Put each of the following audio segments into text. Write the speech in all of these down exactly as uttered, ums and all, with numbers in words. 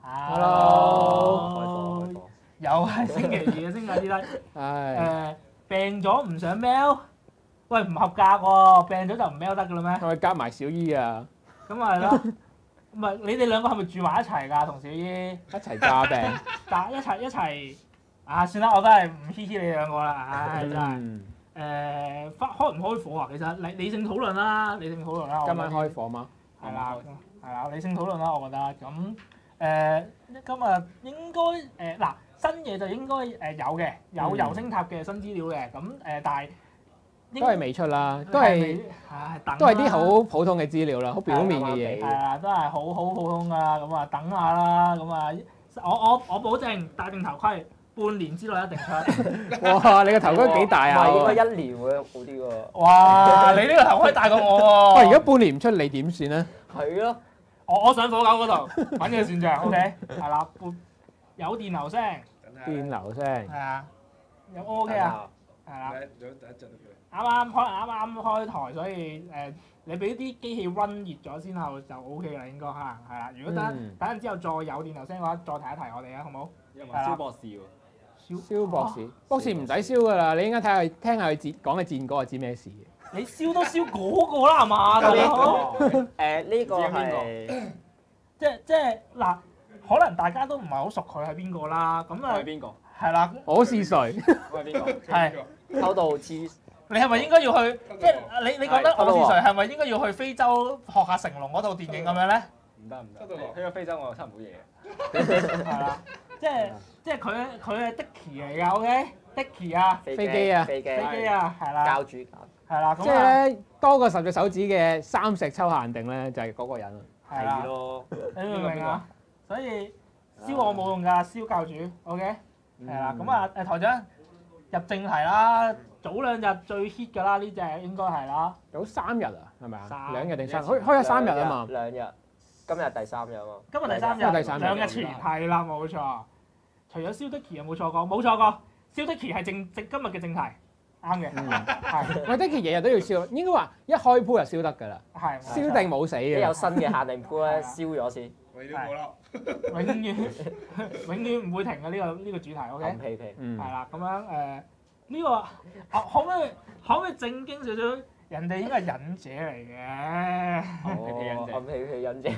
Hello， 又係星期二嘅星期二啦。 係誒病咗唔想 mail，喂唔合格喎，病咗就唔 mail 得㗎啦咩？ 係咪夾埋小姨啊？ 咁咪係咯，唔係你哋兩個係咪住埋一齊㗎？同小姨一齊詐病。 但一齊一齊啊！算啦，我都係唔嘻嘻你兩個啦，唉真係。 嗯誒開開唔開火啊？其實理理性討論啦，理性討論啦。 今晚開火嗎？ 係啦，係啦，理性討論啦，我覺得咁誒今日應該誒嗱新嘢就應該誒有嘅，有油星塔嘅新資料嘅，咁誒但係都係未出啦，都係唉等都係啲好普通嘅資料啦，好表面嘅嘢。 係啊，都係好好普通㗎啦，咁啊等下啦，咁啊我我我保證戴定頭盔。半年之內一定出。 哇！你個頭盔幾大啊？ 唔係應該一年會好啲喎。 哇！你呢個頭盔大過我喎。 喂，如果半年唔出，你點算咧？ 係咯。 我我上火狗嗰度揾佢算賬 ，OK？係啦，有電流聲。 電流聲。係啊。有 O K 啊？係啦。啱啱可能啱啱開台，所以誒你俾啲機器 run 熱咗先後就 O K 啦，應該可能係啦。如果等等陣之後再有電流聲嘅話，再提一提我哋啊，好唔好？ 有冇蕭博士喎？ 蕭博士，博士唔使燒噶啦，你應該睇下佢聽下佢戰講嘅戰歌，就知咩事嘅。 你燒都燒嗰個啦，係嘛？大佬。 誒呢個係即即嗱，可能大家都唔係好熟佢係邊個啦，咁啊係邊個？ 係啦。 我是誰？ 我係邊個？ 係。 偷渡黐。 你係咪應該要去？即你你覺得我是誰係咪應該要去非洲學下成龍嗰套電影咁樣咧？ 唔得唔得，去咗非洲我又出唔到嘢。 係啦，即係即係佢佢係 Dicky 嚟㗎 ，OK？Dicky 啊， 飛機啊， 飛機飛機啊，係啦， 教主教， 係啦， 即係咧多過十隻手指嘅三石抽限定咧，就係嗰個人啦。 係啦，你明唔明啊？所以燒我冇用㗎，燒教主 ，OK？係啦，咁啊誒台長入正題啦，早兩日最 hit 㗎啦，呢隻應該係啦。 有三日啊，係咪啊？ 三兩日定三？開開咗三日啊嘛。 兩日。今日第三日啊嘛， 今日第三日， 今日第三日兩日前係啦，冇錯。除咗蕭德奇有冇錯過？冇錯過，蕭德奇係正正今日嘅正題，啱嘅，係。 喂，德奇日日都要燒，應該話一開鋪就燒得㗎啦。 係。 燒定冇死嘅。 有新嘅限定鋪咧，燒咗先。 永遠永遠唔會停嘅呢個呢個主題 ，OK？ 暗屁屁。 係啦，咁樣誒呢個可唔可以可唔可以正經少少？人哋應該係忍者嚟嘅， 哦，暗屁屁忍者。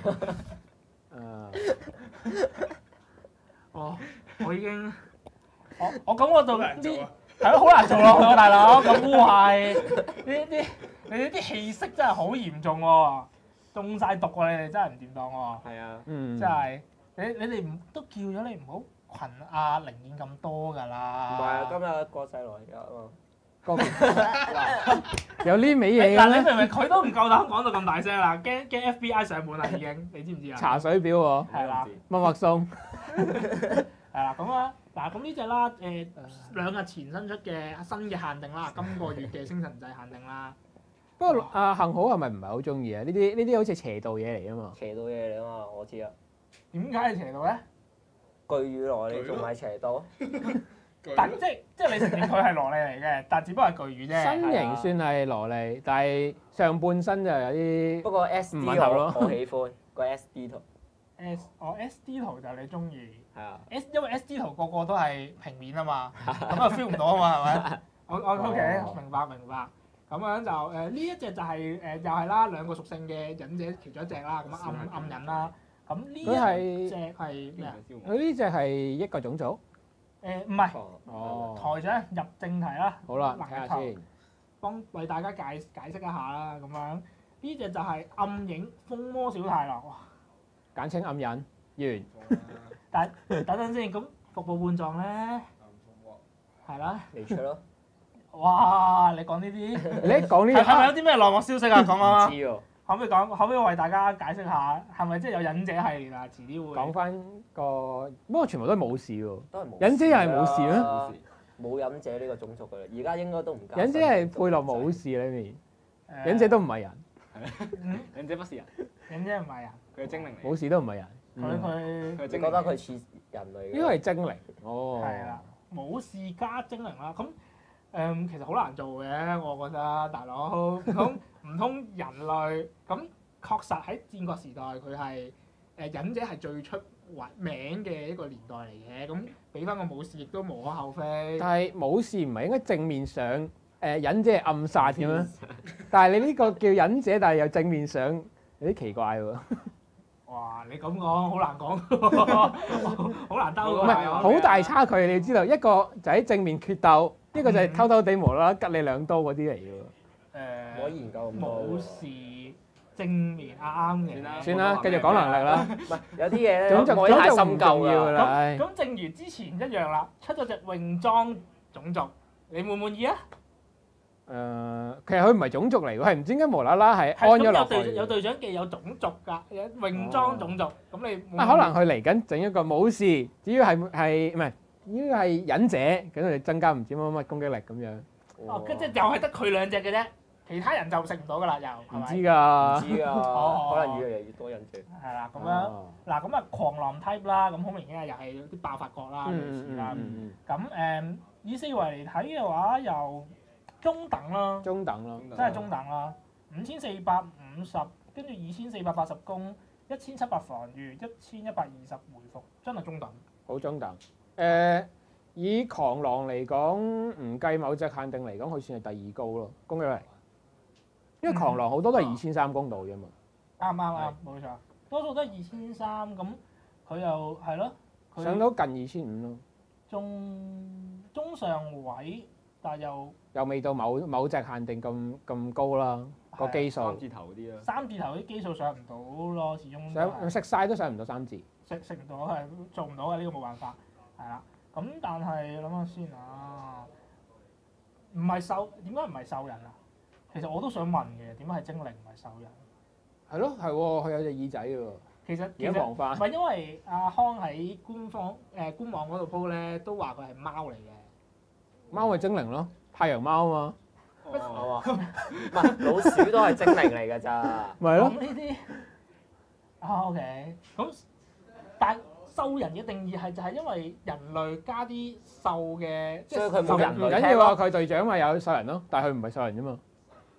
誒， 我我已經，我我感覺到啲係咯，好難做落去喎，大佬咁污穢，呢啲你哋啲氣息真係好嚴重喎，中曬毒喎，你哋真係唔掂當喎。 係啊， 嗯， 真係你你哋唔都叫咗你唔好群阿零件咁多㗎啦。 唔係啊，今日國際來㗎嘛。 有呢味嘢嘅嗱， 咩？ 你明唔明？佢都唔夠膽講到咁大聲啦，驚驚 F B I 上門啦已經，你知唔知啊？ 茶水表喎， 係啦， 默默送。 係啦，咁啊，嗱，咁呢只啦，誒兩日前新出嘅新嘅限定啦，今個月嘅星辰祭限定啦。 不過阿幸好係咪唔係好中意啊？呢啲呢啲好似邪道嘢嚟啊嘛。 邪道嘢嚟啊嘛，我知啊。 點解係邪道咧？ 巨乳來你仲係邪道？ 但即即係你承認佢係蘿莉嚟嘅，但只不過係巨乳啫。 身形算係蘿莉，但係上半身就有啲不過 S D 唔吻合咯我喜歡個 S D 圖。 S 我 S D 圖就你中意。 係啊。 S 因為 S D 圖個個都係平面啊嘛，咁啊 feel 唔到啊嘛，係咪？我我 OK 明白明白。咁樣就誒呢一隻就係誒又係啦，兩個屬性嘅忍者其中一隻啦，咁暗暗忍啦。咁呢一隻係咩啊？ 佢呢只係一個種族。 誒唔係， 哦， 台長入正題啦。 好啦，睇下先， 幫為大家解解釋一下啦，咁樣呢隻就係暗影風魔小太郎，哇！ 簡稱暗忍完。 但等等先，咁服部半藏咧，係啦， 未出咯。 哇！你講呢啲， 你一講呢係係咪有啲咩內幕消息啊？講講啊！ 知喎。 可唔可以講？可唔可以為大家解釋下，係咪即係有忍者系列啊？遲啲會講翻個，不過全部都係冇事喎。 都係冇。 忍者又係冇事咩？ 冇忍者呢個種族㗎啦，而家應該都唔加。 忍者係配落冇事裏面，忍者都唔係人。 忍者不是人， 忍者唔係人， 佢係精靈嚟。 冇事都唔係人。 佢佢佢係你覺得佢似人類？ 應該係精靈。哦。 係啦，冇事加精靈啦。咁誒其實好難做嘅，我覺得大佬唔通唔通人類咁確實喺戰國時代佢係誒忍者係最出名嘅一個年代嚟嘅，咁俾翻個武士亦都無可厚非。 但係武士唔係應該正面上誒、呃、忍者係暗殺嘅咩？但係你呢個叫忍者，但係又正面上有啲奇怪喎。 哇！你咁講好難講，好難兜㗎。 唔係好大差距，你要知道一個就喺正面決鬥，一個就係偷偷地無啦啦吉你兩刀嗰啲嚟嘅喎。 誒， 我研究咁多武士正面啱嘅。 算啦，繼續講能力啦。 唔係有啲嘢咧， 種族唔可以太種族唔深究㗎。 重要㗎啦。 咁唉咁正如之前一樣啦，出咗隻泳裝種族，你滿唔滿意啊？ 誒、呃，其實佢唔係種族嚟喎，係唔知點解無啦啦係安係咁咗落有隊有去。 隊長記有種族㗎，有泳裝種族，咁你滿唔啊， 滿意可能佢嚟緊整一個武士，只要係係唔係，只要係忍者，咁佢增加唔知乜乜攻擊力咁樣。 哦，跟住又係得佢兩隻嘅啫，其他人就食唔到㗎啦，又係唔知咪？ 㗎。 唔知啊， 哦可能越嚟越多人住。 係啦，咁樣哦嗱，咁啊狂狼 type 啦，咁好明顯係又係有啲爆發角啦，類似嗯啦。 嗯嗯咁誒以四維嚟睇嘅話，又中等啦嗯，，中等咯。 真係中等啦，五千四百五十，跟住二千四百八十攻，一千七百防禦，一千一百二十回復，真係中等。 好中等。誒、以狂狼嚟講，唔計某隻限定嚟講，佢算係第二高咯，攻擊力。因為狂狼好多都係二千三攻到啫嘛。 啱啱啱，冇錯，多數都係二千三，咁佢又係咯，佢上到近二千五咯， 中中上位，但係又又未到某某隻限定咁咁高啦，個基數。 三字頭嗰啲啦。 三字頭啲基數上唔到咯，始終都上係食晒都上唔到三字。 食食唔到係做唔到嘅，呢個冇辦法，係啦。咁但係諗下先啊，唔係獸點解唔係獸人啊？其實我都想問嘅，點解係精靈唔係獸人？ 係咯，係喎，佢有隻耳仔嘅喎。 其實其而家實望翻， 唔係因為阿康喺官方誒、呃、官網嗰度 po 咧，都話佢係貓嚟嘅。 貓係精靈咯，太陽貓啊嘛。 哦，唔係老鼠都係精靈嚟㗎咋。 咪係咯。 咁呢啲啊 OK，咁但係獸人嘅定義係就係因為人類加啲獸嘅，即係所以佢冇人唔緊要啊，佢隊長咪有獸人咯，但係佢唔係獸人啫嘛。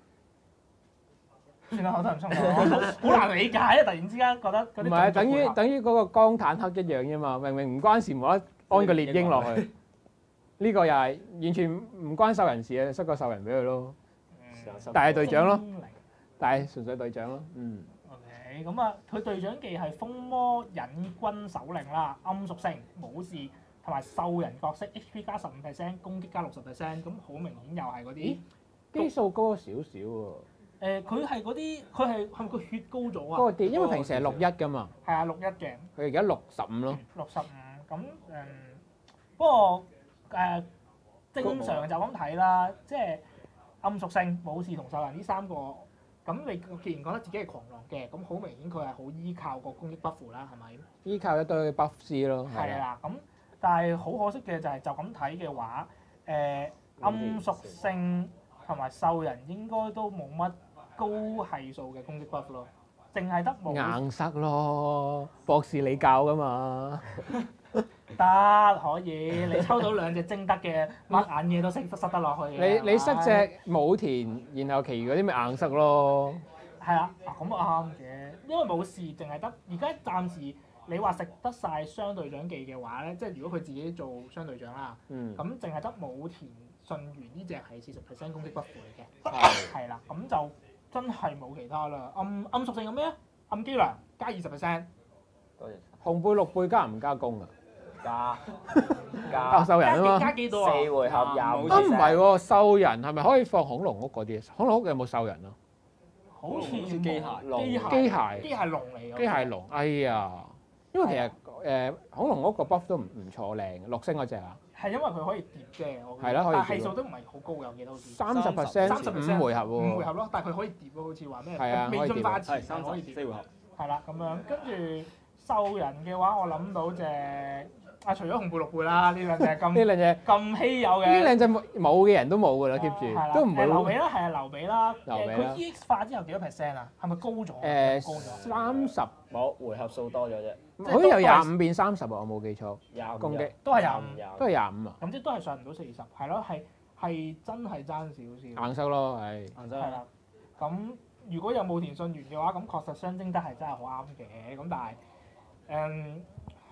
算啦，我都唔清楚，好難理解啊！突然之間覺得嗰啲唔係啊， 種族配合等於等於嗰個鋼坦克一樣啫嘛，明明唔關事，冇得安個獵鷹落去。呢個又係完全唔關獸人事嘅，塞個獸人俾佢咯。但係隊長咯， 精靈但係純粹隊長咯。嗯。 OK，咁啊，佢隊長技係風魔引軍首領啦，暗屬性、武士同埋獸人角色 H P 加十五 percent，攻擊加六十 percent，咁好明顯又係嗰啲基數高咗少少喎。 誒，佢係嗰啲，佢係係咪佢血高咗啊？ 嗰個啲，因為平時係六一㗎嘛， 係啊，六一嘅， 佢而家六十五咯。 六十五咁誒，不過誒正常就咁睇啦，即係暗屬性、武士同獸人呢三個。咁你既然覺得自己係狂狼嘅，咁好明顯佢係好依靠個攻擊 buff 啦，係咪？ 依靠一堆 buff 師咯。 係啦，咁但係好可惜嘅就係就咁睇嘅話，誒、暗屬性同埋獸人應該都冇乜高係數嘅攻擊 buff 咯，淨係得冇硬塞咯，博士你教㗎嘛。 得可以，你抽到兩隻精德嘅乜眼嘢都塞塞得落去嘅。 你你塞隻武田，然後其餘嗰啲咪硬塞咯。 係啊，啊咁啊啱嘅，因為冇事，淨係得而家暫時你話食得晒雙隊長技嘅話咧，即係如果佢自己做雙隊長啦， 嗯。 咁淨係得武田信玄呢只係四十 percent 攻擊不負嚟嘅， 係係啦，咁就真係冇其他啦。暗暗屬性有咩啊？暗機良加二十 percent， 多謝紅背綠背加唔加工啊？ 加啊， 加獸人啊嘛。 加幾多啊？ 四回合廿五啊唔係喎，獸人係咪可以放恐龍屋嗰啲？恐龍屋有冇獸人啊？ 好似好似機械機械機械機械龍嚟嘅。 機械龍，哎呀，因為其實誒恐龍屋個 buff 都唔唔錯靚，六星嗰只啊， 係因為佢可以疊嘅，我記得係啦可以疊但係係數都唔係好高嘅，我記得好似三十 percent 三十 percent 五回合喎。 五回合咯，但係佢可以疊喎，好似話咩？ 係啊可以疊未進化前係三可以疊。 十四回合。 係啦，咁樣跟住獸人嘅話，我諗到隻啊，除咗紅背綠背啦，呢兩隻呢咁兩隻咁稀有呢嘅。 兩隻冇冇嘅人都冇㗎啦，keep 係啦住都唔會誒劉備啦，係啊，劉備啦。誒劉備啦佢 E X 化之後幾多 percent 啊？係咪高咗？ 誒高咗。 三十， 冇回合數多咗啫， 係好似由廿五變三十啊！我冇記錯， 廿五攻擊都係廿五廿都係廿五啊， 咁即係都係上唔到四十，係咯，係係真係爭少少。 硬塞咯，係。 硬真係啦，咁如果有武田信玄嘅話，咁確實雙精德係真係好啱嘅。咁但係誒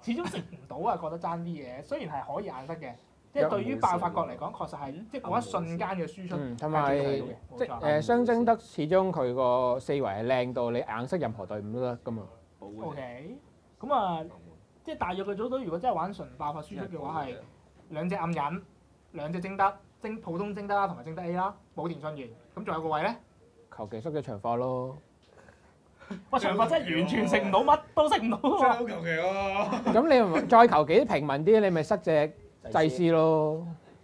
始終食唔到啊，覺得爭啲嘢。雖然係可以硬塞嘅，即係對於爆發角嚟講，確實係即係嗰一瞬間嘅輸出嗯，同埋係最重要嘅。冇即錯誒雙晶德始終佢個四圍係靚到你硬塞任何隊伍都得噶嘛。 O K，咁啊，即係大約嘅組隊，如果真係玩純爆發輸出嘅話，係兩隻暗忍，兩隻晶德，晶普通晶德啦，同埋晶德 A 啦，冇電信源。咁仲有個位咧？ 求其塞隻長髮咯。 哇！長髮真係完全食唔到，乜都食唔到真係喎。 好求其喎。 咁你咪再求其啲平民啲，你咪塞隻祭司咯。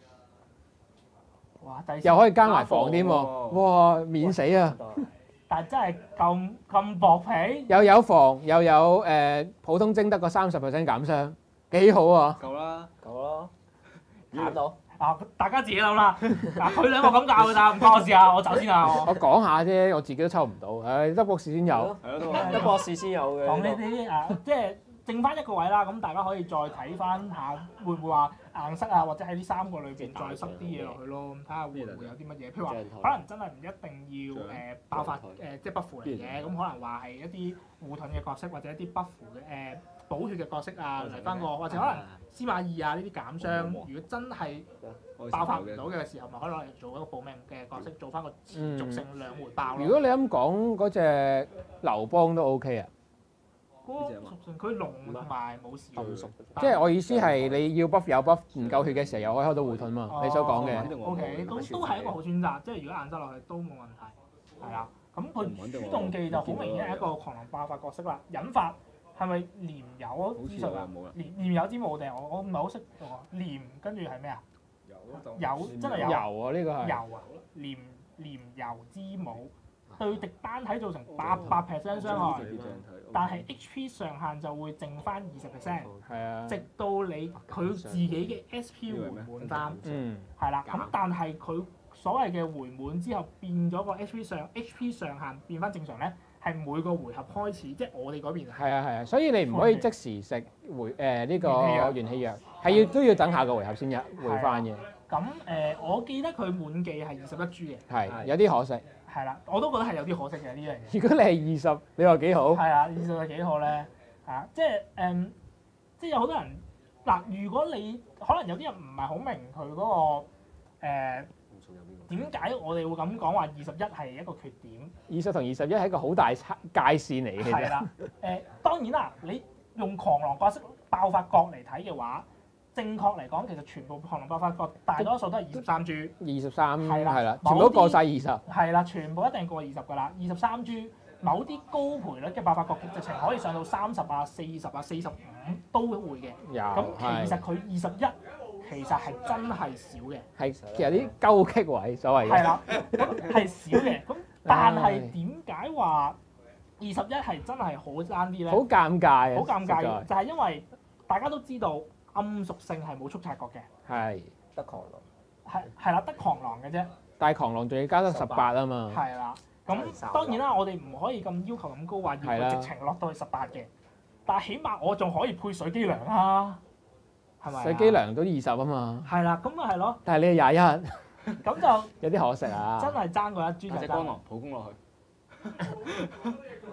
哇！第又可以加埋防添喎，哇！免死啊！ 但係真係咁咁薄皮， 又有防，又有誒普通晶德個三十 percent 減傷，幾好啊！ 夠啦， 夠咯，揀到。 啊！大家自己諗啦。嗱，佢兩個咁教㗎咋，唔關我事啊！我走先啊！我我講下啫，我自己都抽唔到，唉，得博士先有。 係咯，都得博士先有嘅。 講呢啲啊，即係剩翻一個位啦。咁大家可以再睇翻下，會唔會話硬塞啊，或者喺呢三個裏邊再塞啲嘢落去咯。咁睇下會唔會有啲乜嘢？譬如話，可能真係唔一定要誒爆發誒，即係不符嚟嘅。咁可能話係一啲護盾嘅角色，或者一啲不符嘅誒補血嘅角色啊，嚟翻個，或者可能司馬懿啊呢啲減傷。如果真係爆發唔到嘅時候，咪可以攞嚟做一個保命嘅角色，做翻個持續性兩回爆咯。 如果你咁講，嗰隻劉邦都 OK 啊。 嗰個屬性佢龍同埋冇事嘅， 即係我意思係你要 buff 有 buff，唔夠血嘅時候又可以開到護盾嘛。你所講嘅。 O K，都都係一個好選擇，即係如果硬塞落去都冇問題，係啦。咁佢主動技就好明顯係一個狂狼爆發角色啦。引發係咪黏有之術啊？黏黏有之母定我我唔係好識喎。黏跟住係咩啊？有真係有油啊！呢個係油啊！黏黏油之母對敵單體造成八百 percent 傷害，但係 H P 上限就會剩翻二十 percent。 係啊。 直到你佢自己嘅 S P 回滿翻， 嗯， 係啦。咁但係佢所謂嘅回滿之後變咗個 H P 上 H P 上限變翻正常咧，係每個回合開始，即係我哋嗰邊係啊係啊，所以你唔可以即時食回誒呢個元氣藥，係要都要等下個回合先入回翻嘅。 咁誒，我記得佢滿記係二十一株嘅， 係有啲可惜。 係啦，我都覺得係有啲可惜嘅呢樣嘢。 如果你係二十，你話幾好？ 係啊，二十係幾好咧？係啊，即係誒、嗯，即係有好多人嗱，如果你可能有啲人唔係好明佢嗰、那個誒點解我哋會咁講話二十一係一個缺點？ 二十同二十一係一個好大差界線嚟嘅。其實係啦，誒、呃、當然啦，你用狂狼角色爆發角嚟睇嘅話，正確嚟講其實全部狂狼爆發角大多數都係二十三株。 二十三係啦係啦，全部都過晒二十。 係啦，全部一定過二十㗎啦，二十三株。某啲高賠率嘅爆發角直情可以上到三十啊、四十啊、四十五都會嘅。 有咁係其實佢二十一其實係真係少嘅。 係其實啲鳩棘位所謂嘅。 係啦，咁係少嘅。咁但係點解話二十一係真係好爭啲咧？ 好尷尬啊！ 好尷尬嘅， 實在就係因為大家都知道暗屬性係冇速察角嘅， 係， 得狂狼。 係係啦，得狂狼嘅啫。 但係狂狼仲要加得十八啊嘛。 係啦，咁當然啦，我哋唔可以咁要求咁高，話要佢直情落到去十八嘅。但係起碼我仲可以配水機糧啊，係咪啊？ 水機糧都二十啊嘛。 係啦，咁咪係咯。 但係你係廿一， 咁就有啲可惜啊。 真係爭過一株就爭。 隻光狼普攻落去。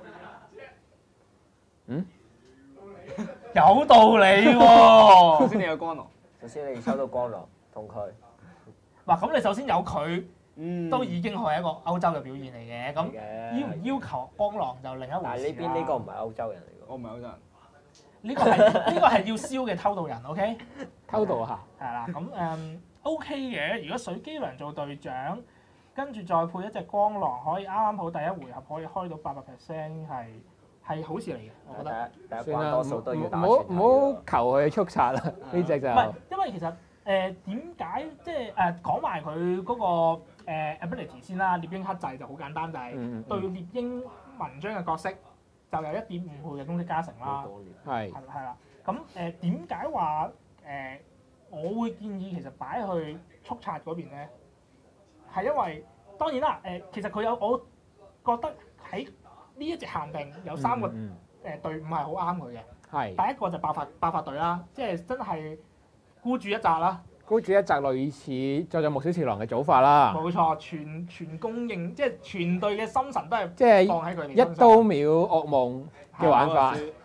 嗯？ 有道理喎。 首先你有光狼， 首先你收到光狼同佢。 嗱，咁你首先有佢， 嗯， 都已經係一個歐洲嘅表現嚟嘅。咁要唔要求光狼就另一回事啦。 但係呢邊呢個唔係歐洲人嚟㗎。 我唔係歐洲人。 呢個係呢個係要燒嘅偷渡人 ，OK？ 偷渡下。 係啦，咁誒 OK 嘅。如果水機良做隊長，跟住再配一隻光狼，可以啱啱好第一回合可以開到八百 percent，係係好事嚟嘅，我覺得。 第一算啦， 多數都要打唔好唔好求佢速殺啦，呢隻就。 唔係，因為其實誒點解即係誒講埋佢嗰個誒 ability 先啦，獵鷹克制就好簡單，就係對獵鷹文章嘅角色就有一點五倍嘅攻擊加成啦。 係。 係係啦，咁誒點解話誒我會建議其實擺去速殺嗰邊咧？係因為當然啦，誒其實佢有我覺得喺呢一隻限定有三個誒隊伍係好啱佢嘅。 係。 第一個就爆發爆發隊啦，即係真係孤注一擲啦。 孤注一擲類似再就木小次郎嘅組法啦。 冇錯，全全供應，即係全隊嘅心神都係即係放喺佢哋一刀秒噩夢嘅玩法。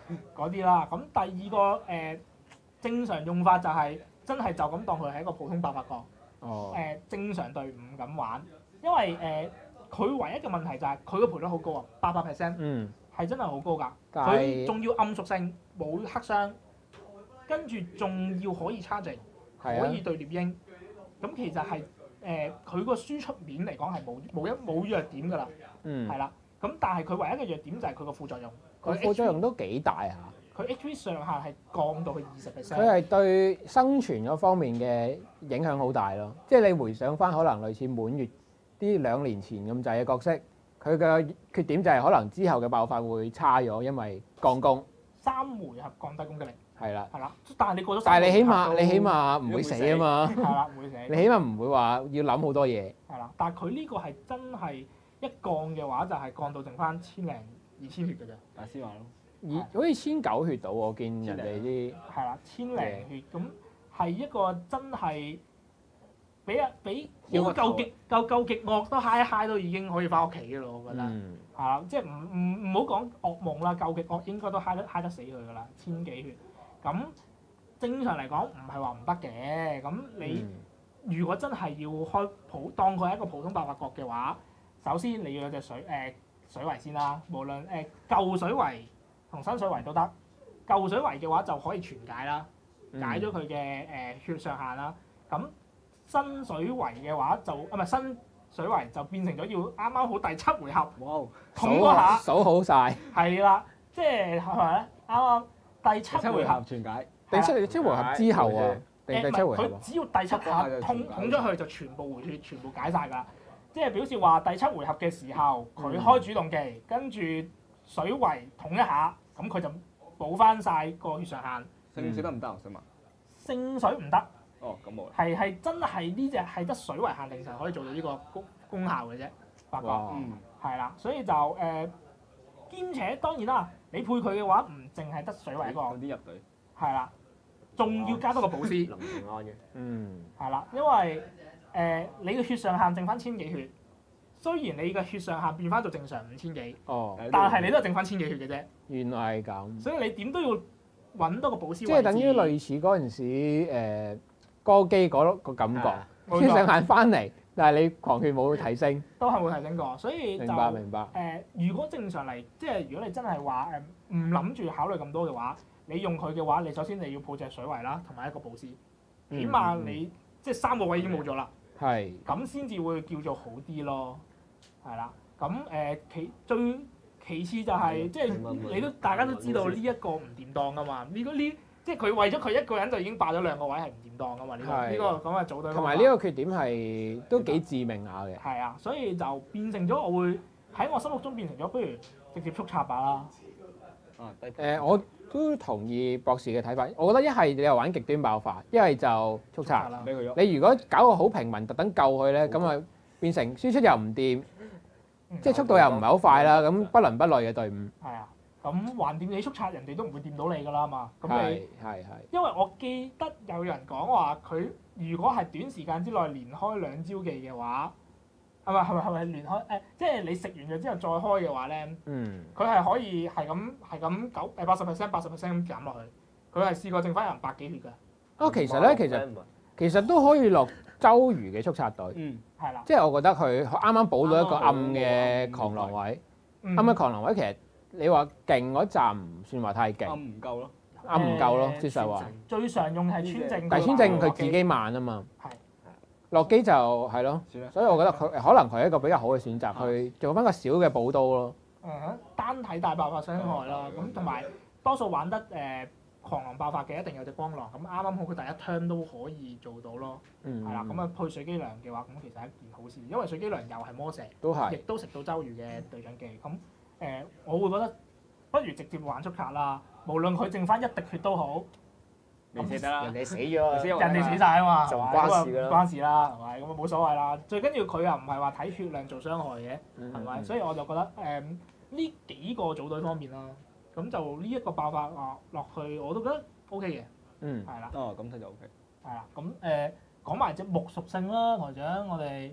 嗰啲啦。咁第二個誒、呃、正常用法就係、真係就咁當佢係一個普通爆發角。 哦誒、呃、正常隊伍咁玩，因為誒佢、呃、唯一嘅問題就係佢個賠率好高啊，八百 percent 嗯， 係真係好高㗎。 但佢係仲要暗屬性，冇黑傷，跟住仲要可以 charge， 係啊可以對獵鷹。咁其實係誒佢個輸出面嚟講係冇冇一冇弱點㗎啦， 嗯係啦。咁但係佢唯一嘅弱點就係佢個副作用， 個副作用都幾大啊！ 佢 H P 上限係降到去二十 percent。 佢係對生存嗰方面嘅影響好大咯，即係你回想翻可能類似滿月啲兩年前咁滯嘅角色，佢嘅缺點就係可能之後嘅爆發會差咗，因為降攻三回合降低攻擊力， 係啦。 係啦。但係你過咗， 但係你起碼你起碼唔會死啊嘛， 係啦，唔會死。 你起碼唔會話要諗好多嘢。 係啦，但係佢呢個係真係一降嘅話，就係降到剩翻千零二千血嘅啫。 大師話咯， 而好似千九血到，我見人哋啲係啦，千零血咁係一個真係俾啊俾要應該夠極夠夠極惡都嗨一嗨都已經可以翻屋企嘅咯，我覺得嗯係啦，即係唔唔唔好講噩夢啦，夠極惡應該都嗨得嗨得死佢㗎啦，千幾血咁正常嚟講唔係話唔得嘅，咁你。 嗯如果真係要開普當佢係一個普通爆發角嘅話，首先你要有隻水誒、呃、水圍先啦。無論誒、呃、舊水圍同新水圍都得。舊水圍嘅話就可以全解啦，解咗佢嘅誒血上限啦。咁新水圍嘅話就啊唔係新水圍就變成咗要啱啱好第七回合哇！ 捅嗰下， 數好晒， 係啦，即係係咪咧？啱啱第七七回回合合全解， 第七七回合之後啊，定誒唔係第七回合啊？ 佢只要第七下捅捅咗佢就全部回血，全部解晒㗎啦。即係表示話第七回合嘅時候，佢開主動技，跟住水圍捅一下，咁佢就補翻晒個血上限。 勝水得唔得？我想問。 聖水唔得， 哦，咁冇啦。 係係真係呢只係得水圍限定才可以做到呢個功功效嘅啫，發覺哇嗯。 係啦，所以就誒、呃、兼且當然啦，你配佢嘅話唔淨係得水圍一個， 嗰啲入隊。 係啦，仲要加多個保師。 林平安嘅， 嗯， 係啦，因為誒、呃、你嘅血上限剩翻千幾血，雖然你嘅血上限變翻做正常五千幾， 哦， 但係你都係剩翻千幾血嘅啫， 原來係咁， 所以你點都要揾多個保師位置。 即係等於類似嗰陣時誒歌姬嗰個感覺， 冇血上錯， 限翻嚟，但係你狂血冇提升， 都係冇提升過，所以就明白明白， 誒、呃，如果正常嚟，即係如果你真係話誒唔諗住考慮咁多嘅話，你用佢嘅話，你首先你要抱隻水圍啦，同埋一個保師， 嗯起碼你、即係三個位已經冇咗啦。 係咁先至會叫做好啲咯，係啦。咁誒、呃、其最其次就係、即係你都大家都知道呢一個唔掂當噶嘛，呢個呢即係佢為咗佢一個人就已經霸咗兩個位係唔掂當噶嘛，呢、個係呢、個咁嘅組隊。 同埋呢個缺點係都幾致命下嘅， 係啊，所以就變成咗我會喺我心目中變成咗，不如直接速插吧啦。 啊，低誒我都同意博士嘅睇法，我覺得一係你又玩極端爆發，一係就速拆。 啦。 俾佢喐。 你如果搞個好平民，特登救佢咧，咁啊變成輸出又唔掂， 嗯即係速度又唔係好快啦，咁不倫不類嘅隊伍。 係啊，咁橫掂你速插，人哋都唔會掂到你㗎啦嘛。咁係你係係。 因為我記得有人講話，佢如果係短時間之內連開兩招技嘅話，係咪係咪係咪連開誒、呃？即係你食完咗之後再開嘅話咧， 嗯， 佢係可以係咁係咁九誒八十 percent 八十 percent 咁減落去。佢係試過剩翻人百幾血㗎， 啊其實咧，其實其實都可以落周瑜嘅速殺隊， 嗯。 係啦。 即係我覺得佢啱啱補到一個暗嘅狂狼位， 嗯暗嘅狂狼位其實你話勁嗰站唔算話太啱勁， 唔夠咯。 啱唔夠咯， 誒即係話。 最常用係穿正， 但係穿正佢自己慢啊嘛， 係落機就係咯， 算啦。 所以我覺得佢可能佢係一個比較好嘅選擇，去做翻個小嘅補刀咯。 嗯哼單體大爆發傷害啦，咁同埋多數玩得誒、呃狂狼爆發嘅一定有隻光狼，咁啱啱好佢第一 turn 都可以做到咯， 嗯， 係啦、咁啊配水機糧嘅話，咁其實係一件好事，因為水機糧又係魔石，亦都係， 都食到周瑜嘅隊長技，咁誒、呃、我會覺得不如直接玩速卡啦，無論佢剩翻一滴血都好， 未死得啦人。哋死咗啊， 死咗人哋死晒啊嘛， 就唔係咪關事㗎啦咁啊唔關事啦，係咪？咁啊冇所謂啦，最緊要佢又唔係話睇血量做傷害嘅。 嗯係咪？所以我就覺得誒呢、幾個組隊方面啦，咁就呢一個爆發啊落去，我都覺得 O K 嘅， 嗯， 係啦， 哦，咁睇就 O K。 係啦。咁誒講埋隻木屬性啦，台長，我哋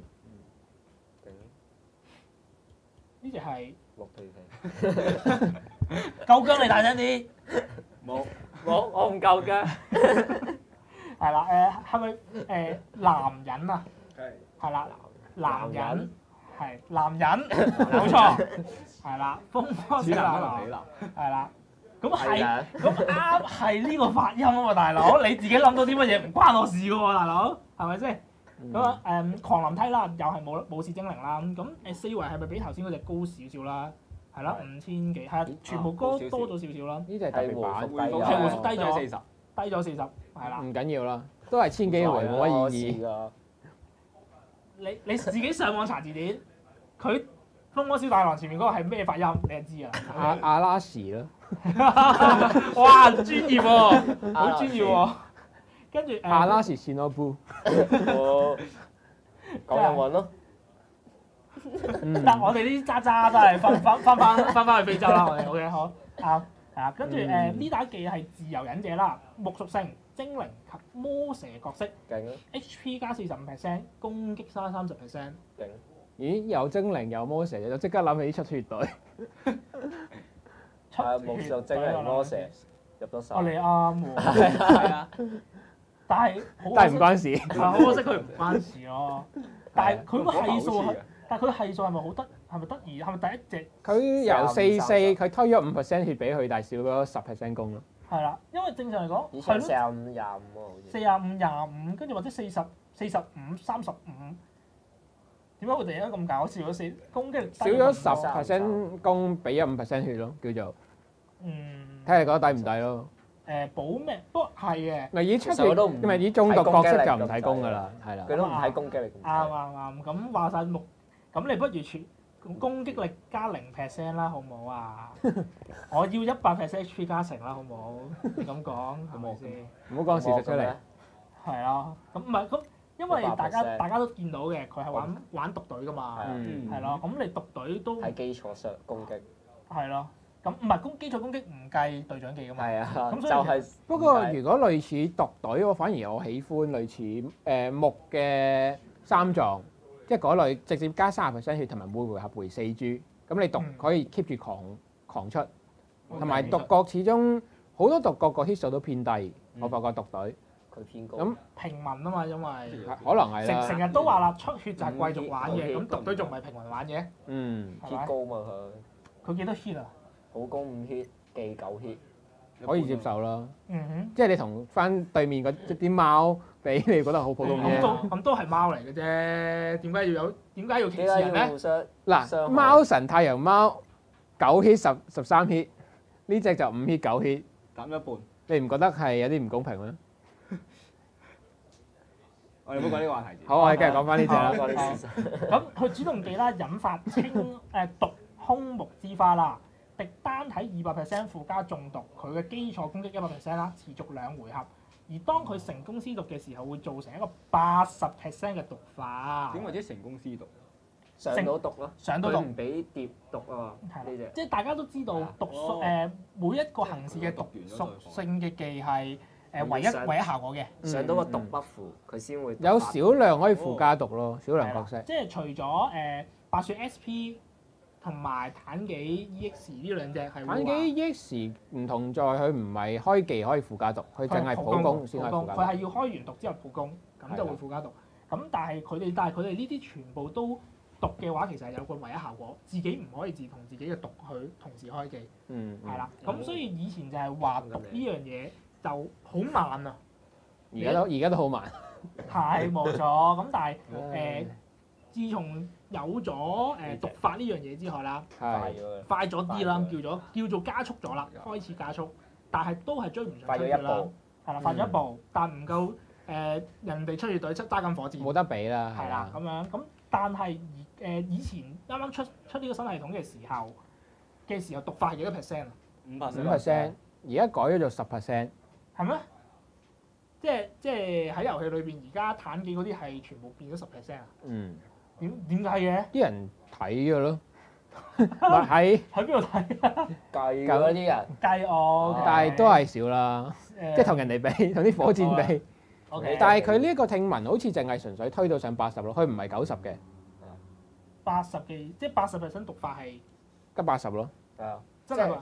呢隻係木退氣， 夠姜你大聲啲， 冇我我唔夠姜。 係啦，誒係咪誒男人啊？ 係係啦，男男人人係男人，冇錯，係啦，風波小只能不能男比男。 係啦。咁係係嘅咁啱係呢個發音啊嘛，大佬，你自己諗到啲乜嘢唔關我事嘅喎，大佬，係咪先？咁啊誒狂林梯啦，又係冇武士精靈啦，咁誒四圍係咪比頭先嗰只高少少啦？係啦，五千幾，係啊，全部高高少少多咗少少啦， 呢隻係特別版， 係回復係回復低咗四十， 低咗四十，係啦。 唔緊要啦，都係千幾回冇乜意義。 㗎。 你你自己上網查字典，佢風魔小大郎前面嗰個係咩發音，你就知啊。 阿阿拉士咯， 哇，專業喎，好專業喎。跟住誒， 阿拉士線羅布， 我講英文咯。 嗯但我哋呢啲渣渣都係翻翻翻翻翻翻去非洲啦，我哋 OK 好啱係啊。跟住誒呢打技係自由忍者啦，木屬性、精靈及魔蛇角色勁啊 ，H P 加四十五 percent，攻擊加三十 percent。 勁！ 咦有精靈有魔蛇，就即刻諗起出血隊。 出係木屬精靈魔蛇入咗手我。哋啱喎， 係啊， 但係好但係唔可惜， 關事。 係好可惜佢唔關事咯。但係佢個係數係好似， 但係佢係數係咪好得？係咪得意？係咪第一隻？ 佢由四四， 三十佢推咗五 percent 血俾佢，但係少咗十 percent 攻咯。 係啦，因為正常嚟講以係咯， 前四廿五廿五喎，好似。 四廿五、廿五，跟住或者四十、四十五、三十五。點解會突然間咁搞笑？四攻擊力低少咗十咁多 percent 攻，俾咗五 percent 血咯，叫做嗯睇下你覺得抵唔抵咯。 誒保命，不過係嘅， 咪以出血， 其實我都唔唔係以中毒角色就唔睇攻㗎啦，係啦。 佢都唔睇攻擊力咁啱睇。 啱啱。咁話晒木，咁你不如全攻擊力加零 percent 啦，好唔好啊？我要一百 percent H P 加成啦，好唔好？你咁講係咪先？ 唔好講事實出嚟。 係啊，咁唔係咁，因為大家一百 percent 大家都見到嘅，佢係玩玩獨隊㗎嘛， 嗯係咯。咁你獨隊都喺基礎上攻擊。 係咯。咁唔係攻基礎攻擊唔計隊長技㗎嘛。 係啊， 咁就所以係。 不過如果類似獨隊，我反而我喜歡類似誒、呃木嘅三狀，即係嗰類直接加三十 percent 血同埋每回合回四 G，咁你獨嗯可以 keep 住狂狂出，同埋 OK 獨角始終好多獨角個 hit 數都偏低， 嗯我發覺獨隊佢偏高。 咁平民啊嘛，因為可能係成成啦， 日都話啦，出血就係貴族玩嘅， 嗯咁獨隊仲唔係平民玩嘅？ 嗯， 係咪 hit 高嘛佢， 佢幾多 hit 啊？ 好高五 hit，記九 hit。 可以接受啦。 嗯哼。 即係你同翻對面嗰啲貓比，你覺得好普通咁都啫。 咁都係貓嚟嘅啫，點解要有點解要歧點解視人咧？ 要互相？ 嗱， 傷害貓神太陽貓九 hit 十十三 hit，呢只就五 hit 九 hit， 減一半。 你唔覺得係有啲唔公平咩？ 我哋唔好講呢個話題先。 好，我哋繼續講翻呢只啦。 講啲事實。 咁佢主動技啦，引發清誒毒空木之花啦，敵單體二百 percent 附加中毒，佢嘅基礎攻擊一百 percent 啦，持續兩回合。而當佢成功施毒嘅時候，會造成一個八十 percent 嘅毒化。 點為之成功施毒？ 上到毒咯， 上到毒佢唔俾碟毒啊嘛， 係啦呢只。 即係大家都知道毒屬哦誒每一個行事嘅毒屬性嘅技係誒唯一上唯一效果嘅。 嗯上到個毒不符，佢先會有少量可以附加毒咯，少量係啦角色。 即係除咗誒、呃白雪 S P 同埋坦紀 E X 呢兩隻係會話反擊 E X 唔同在佢唔係開技可以附加毒，佢淨係普攻先可以附加毒。 佢係要開完毒之後普攻，咁就會附加毒。咁但係佢哋，但係佢哋呢啲全部都毒嘅話，其實係有個唯一效果，自己唔可以自同自己嘅毒去同時開技， 嗯， 係啦。咁所以以前就係話毒呢樣嘢就好慢啊， 而家都而家都好慢。 係冇錯。咁但係誒唉， 自從有咗誒毒法呢樣嘢之後啦， 快係咗， 快咗啲啦， 快叫做叫做加速咗啦，開始加速，但係都係追唔上快咗出血啦一步， 係啦，快咗一步，但唔夠誒人哋出血隊揸揸緊火箭， 冇得比啦， 係啦係啦咁。樣咁，但係而誒以前啱啱出出呢個新系統嘅時候嘅時候，毒化係幾多 percent 啊？ 五百五 percent，而家改咗做十 percent。 係咩？即係即係喺遊戲裏邊，而家坦記嗰啲係全部變咗十 percent 啊？ 嗯， 點點解嘅？ 啲人睇嘅咯，咪係， 喺邊度睇啊？ 計嗰啲人， 計我， 但係都係少啦， 誒即係同人哋比，同啲火箭比。 OK， 但係佢呢一個聽聞好似淨係純粹推到上八十咯，佢唔係九十嘅， 八十嘅，即係八十 percent 毒化係得八十咯。 係啊， 真係話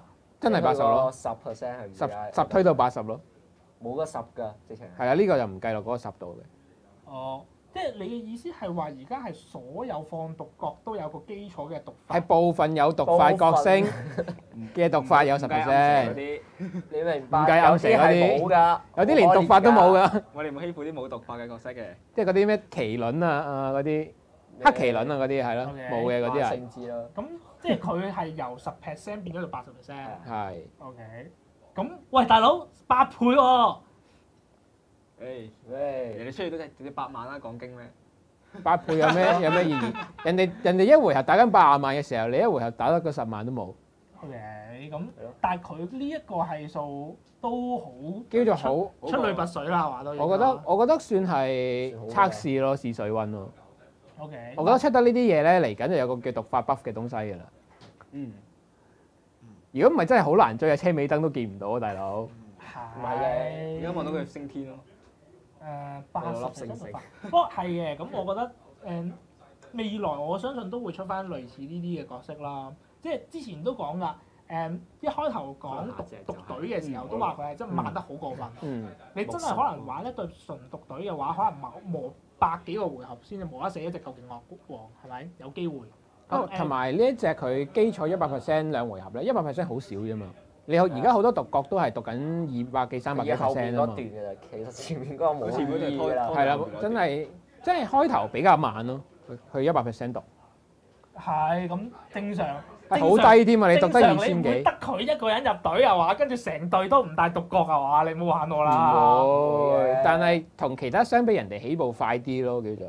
真係八十咯， 十 percent 係唔十計十推到八十咯。 冇嗰十㗎，直情係啊，呢個就唔計落嗰個十度嘅。 哦，即係你嘅意思係話而家係所有放獨角都有個基礎嘅讀法係。部分有讀法角星嘅讀法有十唔計暗蛇嗰 percent， 啲， 你明白？ 唔計暗蛇嗰啲有係冇㗎， 有啲連讀法都冇㗎， 我哋冇欺負啲冇讀法嘅角色嘅。 即係嗰啲咩麒麟啊啊嗰啲黑麒麟啊嗰啲係咯， OK 冇嘅嗰啲係星知啦。 咁即係佢係由十 percent 變咗到八十 percent。 係 OK。咁喂，大佬八倍喎！ 誒，人喂， 哋出去都係值啲百萬啦，講經咩？ 八倍有咩有咩意義？人哋人哋一回合打緊八十萬嘅時候，你一回合打得個十萬都冇， OK。咁但係佢呢一個係數都好叫做好。 出出類拔萃啦，係嘛都應該。 我覺得我覺得算係測試咯，試水溫咯。 OK。 我覺得出得呢啲嘢咧，嚟緊就有個叫讀法 buff 嘅東西㗎啦。 嗯， 如果唔係真係好難追啊，車尾燈都見唔到啊，大佬。 唔唔係嘅而家望到佢升天咯。 誒八十有粒星星不過係嘅，咁我覺得誒、未來我相信都會出翻類似呢啲嘅角色啦。即係之前都講㗎，誒、一開頭講獨獨隊嘅時候都話佢係真係慢得好過分。 嗯， 你真係可能玩一隊純獨隊嘅話，可能磨磨百幾個回合先至磨得死一隻究竟惡王，係咪？有機會。咁誒同埋呢一隻佢基礎一百 percent 兩回合咧，一百 percent 好少啫嘛。你有而家好多獨角都係讀緊二百幾三百幾以後 percent 邊嗰啊嘛。 段㗎啦，其實前面嗰個冇前面嗰段意義㗎啦。 係啦拖， 真係真係開頭比較慢咯，佢佢一百 percent 讀係咁正常。 係好低添啊！你讀得二正常你唔會千幾， 得佢一個人入隊係嘛？跟住成隊都唔帶獨角係嘛？你唔好玩我啦。 唔會嘅， 但係同其他相比，人哋起步快啲咯，叫做。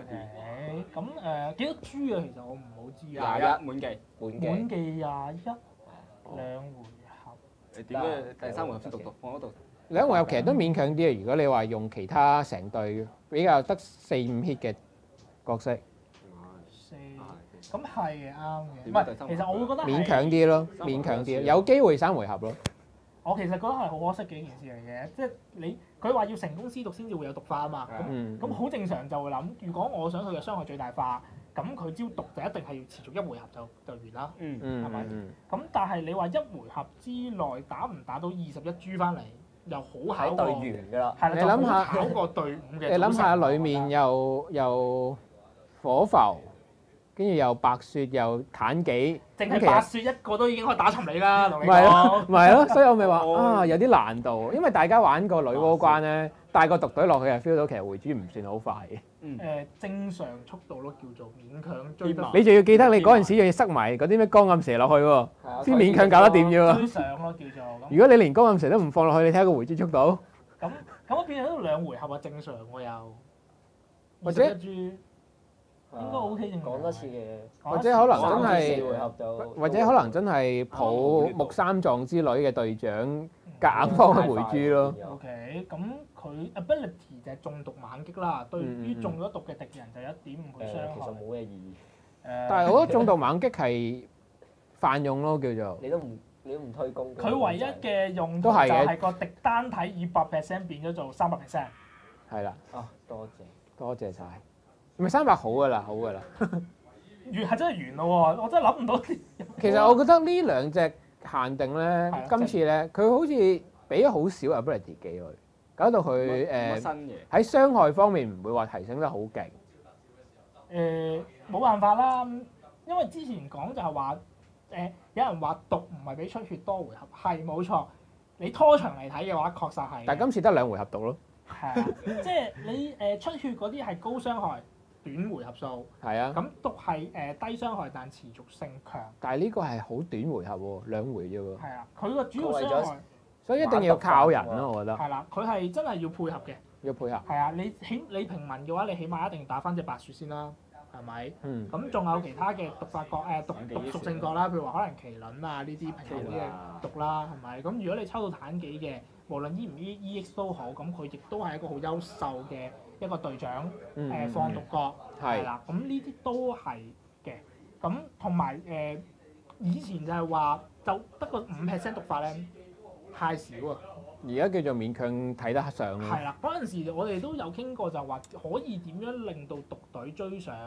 OK。咁誒幾多豬啊？其實我唔好知啊。 廿一滿記， 滿滿記記廿一兩回合。 你點解第三回合先讀讀放嗰度？ 兩回合其實都勉強啲啊！如果你話用其他成隊比較得四五 hit 嘅角色， 四咁係嘅，啱嘅。唔係， 點解第三回合其實我會覺得係勉強啲咯， 三回合勉強啲， 有有機會三回合咯。 我其實覺得係好可惜嘅一件事嚟嘅，即係你佢話要成功施毒先至會有毒化啊嘛。咁嗯， 咁好正常就會諗，如果我想佢嘅傷害最大化，咁佢招毒就一定係要持續一回合就就完啦。 嗯， 嗯係咪嗯咁但係你話一回合之內打唔打到二十一豬翻嚟，又好考喺過隊員㗎啦。 係啦， 你諗下就好考過隊伍嘅。 你諗下，裡面又又火浮，跟住又白雪又坦幾， 淨咁其實係白雪一個都已經可以打沉你啦，同你咪係咯講。 咪係咯，所以我咪話哦啊有啲難度，因為大家玩過女媧關咧，帶個獨隊落去係 feel 到其實回珠唔算好快嘅。 誒正常速度咯，叫做勉強追得。 你仲要記得你嗰陣時仲要塞埋嗰啲咩光暗蛇落去喎， 係啊先勉強搞得掂啫喎。 追上咯，叫做咁。 如果你連光暗蛇都唔放落去，你睇下個回珠速度， 咁咁變咗都兩回合啊，正常喎又。 或者二十一豬應該 OK 正常。 講多次嘅， 或者可能真三至四係回合就或者可能真係抱木三壯之類嘅隊長夾硬幫佢回珠咯。 OK，咁佢 ability 就係中毒猛擊啦，對嗯嗯嗯於中咗毒嘅敵人就一點五倍誒， 傷其實害。 冇咩意義。 誒， 但係我覺得中毒猛擊係泛用咯，叫做你都唔你都唔推攻。 佢唯一嘅用途就都係嘅係個敵單體以百 percent 變咗做三百 percent。 係啦， 啊，多謝。 多謝晒。咪三百好噶啦，好噶啦。 完係真係完咯喎！我真係諗唔到。 其實我覺得呢兩隻限定咧係啊， 今次咧佢好似俾咗好少 ability 機佢，搞到佢冇乜誒新嘢。 喺傷害方面唔會話提升得好勁。 誒冇辦法啦，因為之前講就係話誒有人話毒唔係俾出血多回合，係冇錯。你拖長嚟睇嘅話，確實係嘅。 但係今次得兩回合到咯。 係啊，即係你誒出血嗰啲係高傷害、短回合數， 係啊， 咁毒係誒低傷害但持續性強。 但係呢個係好短回合喎，兩回啫喎， 係啊，佢個主要傷佢為咗害所以一定要靠人咯，我覺得係啦，佢係真係要配合嘅。 要配合。 係啊，你起你平民嘅話，你起碼一定要打翻隻白雪先啦，係咪？ 嗯， 咁仲有其他嘅毒法角誒毒毒屬性角啦，譬如話可能麒麟啊呢啲平民啲嘅毒啦，係咪？咁如果你抽到坦幾嘅，無論 E 唔 E E X 都好，咁佢亦都係一個好優秀嘅一個隊長。 嗯誒放毒角係係啦，咁呢啲都係嘅。咁同埋誒以前就係話就得個五 percent 毒法咧，太少啊。 而家叫做勉強睇得上咯。 係啦，嗰陣時我哋都有傾過，就話可以點樣令到毒隊追上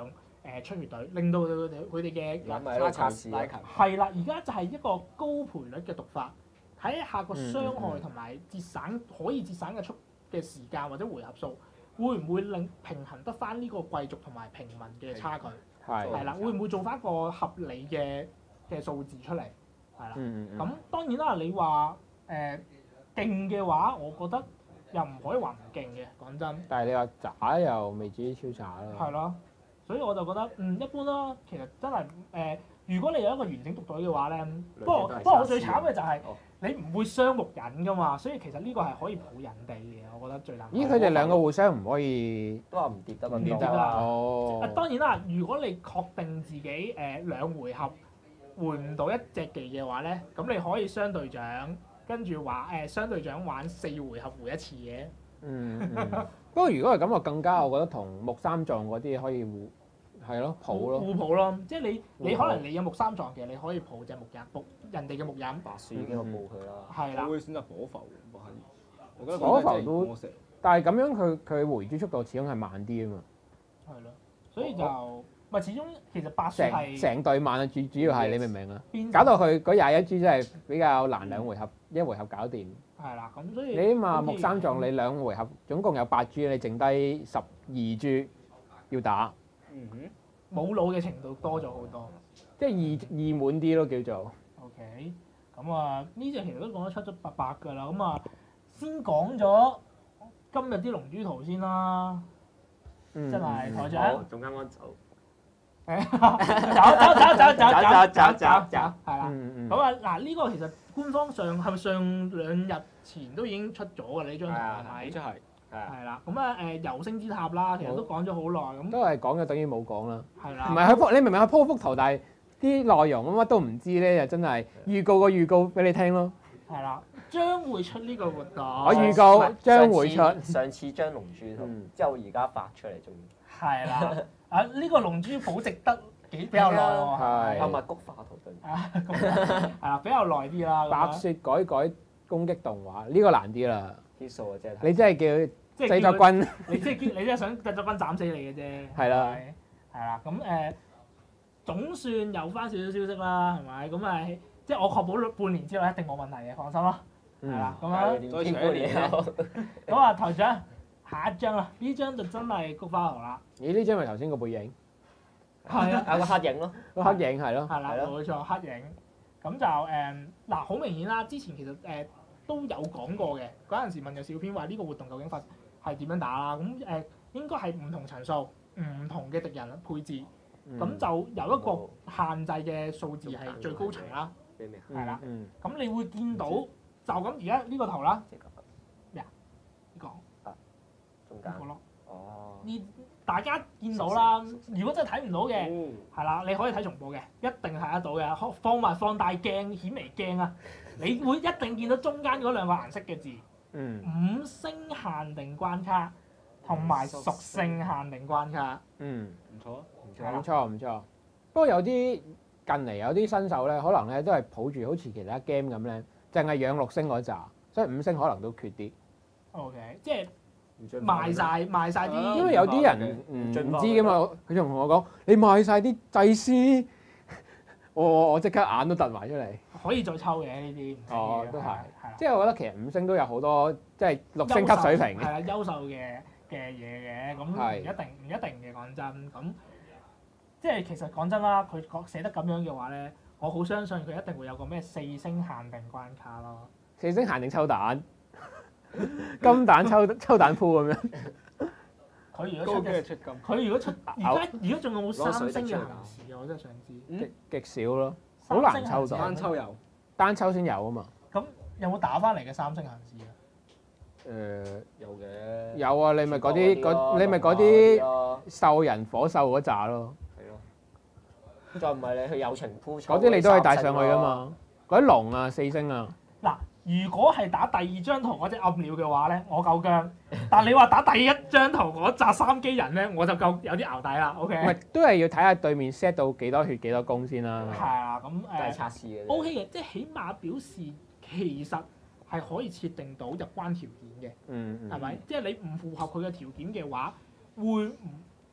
誒出血隊，令到佢哋佢哋嘅而家咪喺度測試拉球， 係啦，而家就係一個高賠率嘅毒法，睇下個傷害同埋節省可以節省嘅速嘅時間或者回合數，會唔會令平衡得翻呢個貴族同埋平民嘅差距？ 係係啦，會唔會做翻一個合理嘅嘅數字出嚟？係啦， 嗯嗯咁當然啦，你話誒勁嘅話，我覺得又唔可以話唔勁嘅，講真。 但係你話渣又未至於超渣啦。 係咯，所以我就覺得嗯一般啦。其實真係誒、呃，如果你有一個完整獨隊嘅話咧，不過不過我最慘嘅就係、 哦你唔會傷木人噶嘛，所以其實呢個係可以抱人哋嘅，我覺得最難。 咦？佢哋兩個互相唔可以都話唔跌得咁多唔跌得啦哦啊，。當然啦，如果你確定自己誒、呃、兩回合換唔到一隻技嘅話咧，咁你可以雙隊長，跟住話誒雙隊長玩四回合回一次嘅。 嗯嗯。不過如果係咁，我更加我覺得同木三撞嗰啲可以互係咯抱咯。 互抱咯，即係你你互抱可能你有木三撞嘅，你可以抱隻木人，木人哋嘅木人， 白雪已經有報佢啦。 係啦我。會選擇火浮喎，我係。我覺得火浮嗰隻都魔石但係咁樣佢佢回轉速度始終係慢啲啊嘛。 係咯，所以就咪始終其實白雪成係成隊慢啊，主主要係你明唔明啊？ 邊搞到佢嗰廿一珠真係比較難兩回合，一回合搞掂。 係啦，咁所以你起碼好似木三撞你兩回合總共有八珠，你剩低十二珠要打， 嗯哼， 冇腦嘅程度多咗好多。 即係二二滿啲咯叫做。 OK，咁啊呢隻其實都講得七七八八㗎啦，咁啊先講咗今日啲龍珠圖先啦， 嗯真係台好， 長， 仲啱啱走。 走走走走走走走走走走係啦。 嗯嗯咁啊嗱，呢個其實官方上係咪上兩日前都已經出咗㗎呢張圖係咪好？似係。 係啊， 係啦，咁啊誒遊星之塔啦，其實都講咗好耐，咁都係講嘅，等於冇講啦。 係啦。 唔係佢鋪，你明唔明佢鋪幅圖，但係啲內容乜都唔知咧，就真係預告個預告俾你聽咯。 係啦，將會出呢個活動。 我預告將會出。 上次上次張龍珠圖嗯， 之後而家發出嚟仲要。 係啦，啊呢個龍珠保值得幾比較耐喎。 係啊，唔係菊花圖對。 啊，咁係啦，比較耐啲啦。咁白樣雪改改攻擊動畫呢個難啲啦。 啲數啊，真係。 你真係叫即係叫佢， 製作軍你即係叫你真係想製作軍斬死你嘅啫。 係啦係啦，咁誒總算有翻少少消息啦，係咪？咁啊，即係我確保半年之內一定冇問題嘅，放心啦。係啦，咁樣再長一年咁啊，台長下一張啦，呢張就真係菊花圖啦。 咦？呢張咪頭先個背影， 係啊。 有個黑影咯。 個黑影係咯。 係啦， 係咯冇錯，黑影。咁就誒嗱，好、明顯啦。之前其實誒、呃、都有講過嘅，嗰陣時問有小編話呢個活動究竟發係點樣打啦？咁誒、呃、應該係唔同層數、唔同嘅敵人配置，咁、 嗯就有一個限制嘅數字係最高層啦。 咩咩？ 係啦嗯咁你會見到就咁而家呢個圖啦， 即係咁呢、個中間呢。個咯。 哦。 呢大家見到啦，如果真係睇唔到嘅。 嗯係啦，你可以睇重播嘅，一定睇得到嘅。放埋放大鏡、顯微鏡啊，你會一定見到中間嗰兩個顏色嘅字， 嗯五星限定關卡同埋屬性限定關卡。 嗯， 唔錯啊。 唔錯唔錯。不過有啲近嚟有啲新手咧，可能咧都係抱住好似其他 game 咁咧，淨係養六星嗰扎，所以五星可能都缺啲。 OK，即係唔準賣晒賣晒啲， 因為有啲人唔唔進化知噶嘛，佢仲同我講：你賣晒啲祭司，我我我即刻眼都突埋出嚟。 可以再抽嘅呢啲。唔知嘅哦，都係係啦， 即係我覺得其實五星都有好多即係六星級水平嘅。 係啦，優秀嘅嘅嘢嘅，咁唔係一定唔一定嘅，講真。咁即係其實講真啦，佢講寫得咁樣嘅話咧，我好相信佢一定會有個咩四星限定關卡咯。 四星限定抽蛋，金蛋抽抽蛋鋪咁樣。 佢如果高出嘅， 機出金。 佢如果出而家而家仲有冇三星嘅攞水滴出嚟行事啊？我真係想知。 極極少咯，好難抽到三星行事單抽油。 單抽先有啊嘛。 咁有冇打翻嚟嘅三星行事啊？ 誒有嘅。 有啊，你咪嗰啲咯嗰你咪嗰龍馬啲咯獸人火獸嗰扎咯， 係咯。再唔係你去友情鋪嗰啲你都可以帶上去噶嘛。嗰啲龍啊四星啊， 嗱，如果係打第二張圖嗰隻暗鳥嘅話咧，我夠姜。但係你話打第一張圖嗰扎三機人咧，我就夠有啲淆底啦。OK。 唔係都係要睇下對面 set 到幾多血幾多攻先啦。 係啊，咁都係誒測試嘅啫。 O K 嘅，即係起碼表示其實係可以設定到入關條件嘅， 嗯嗯。 係咪？即係你唔符合佢嘅條件嘅話，會唔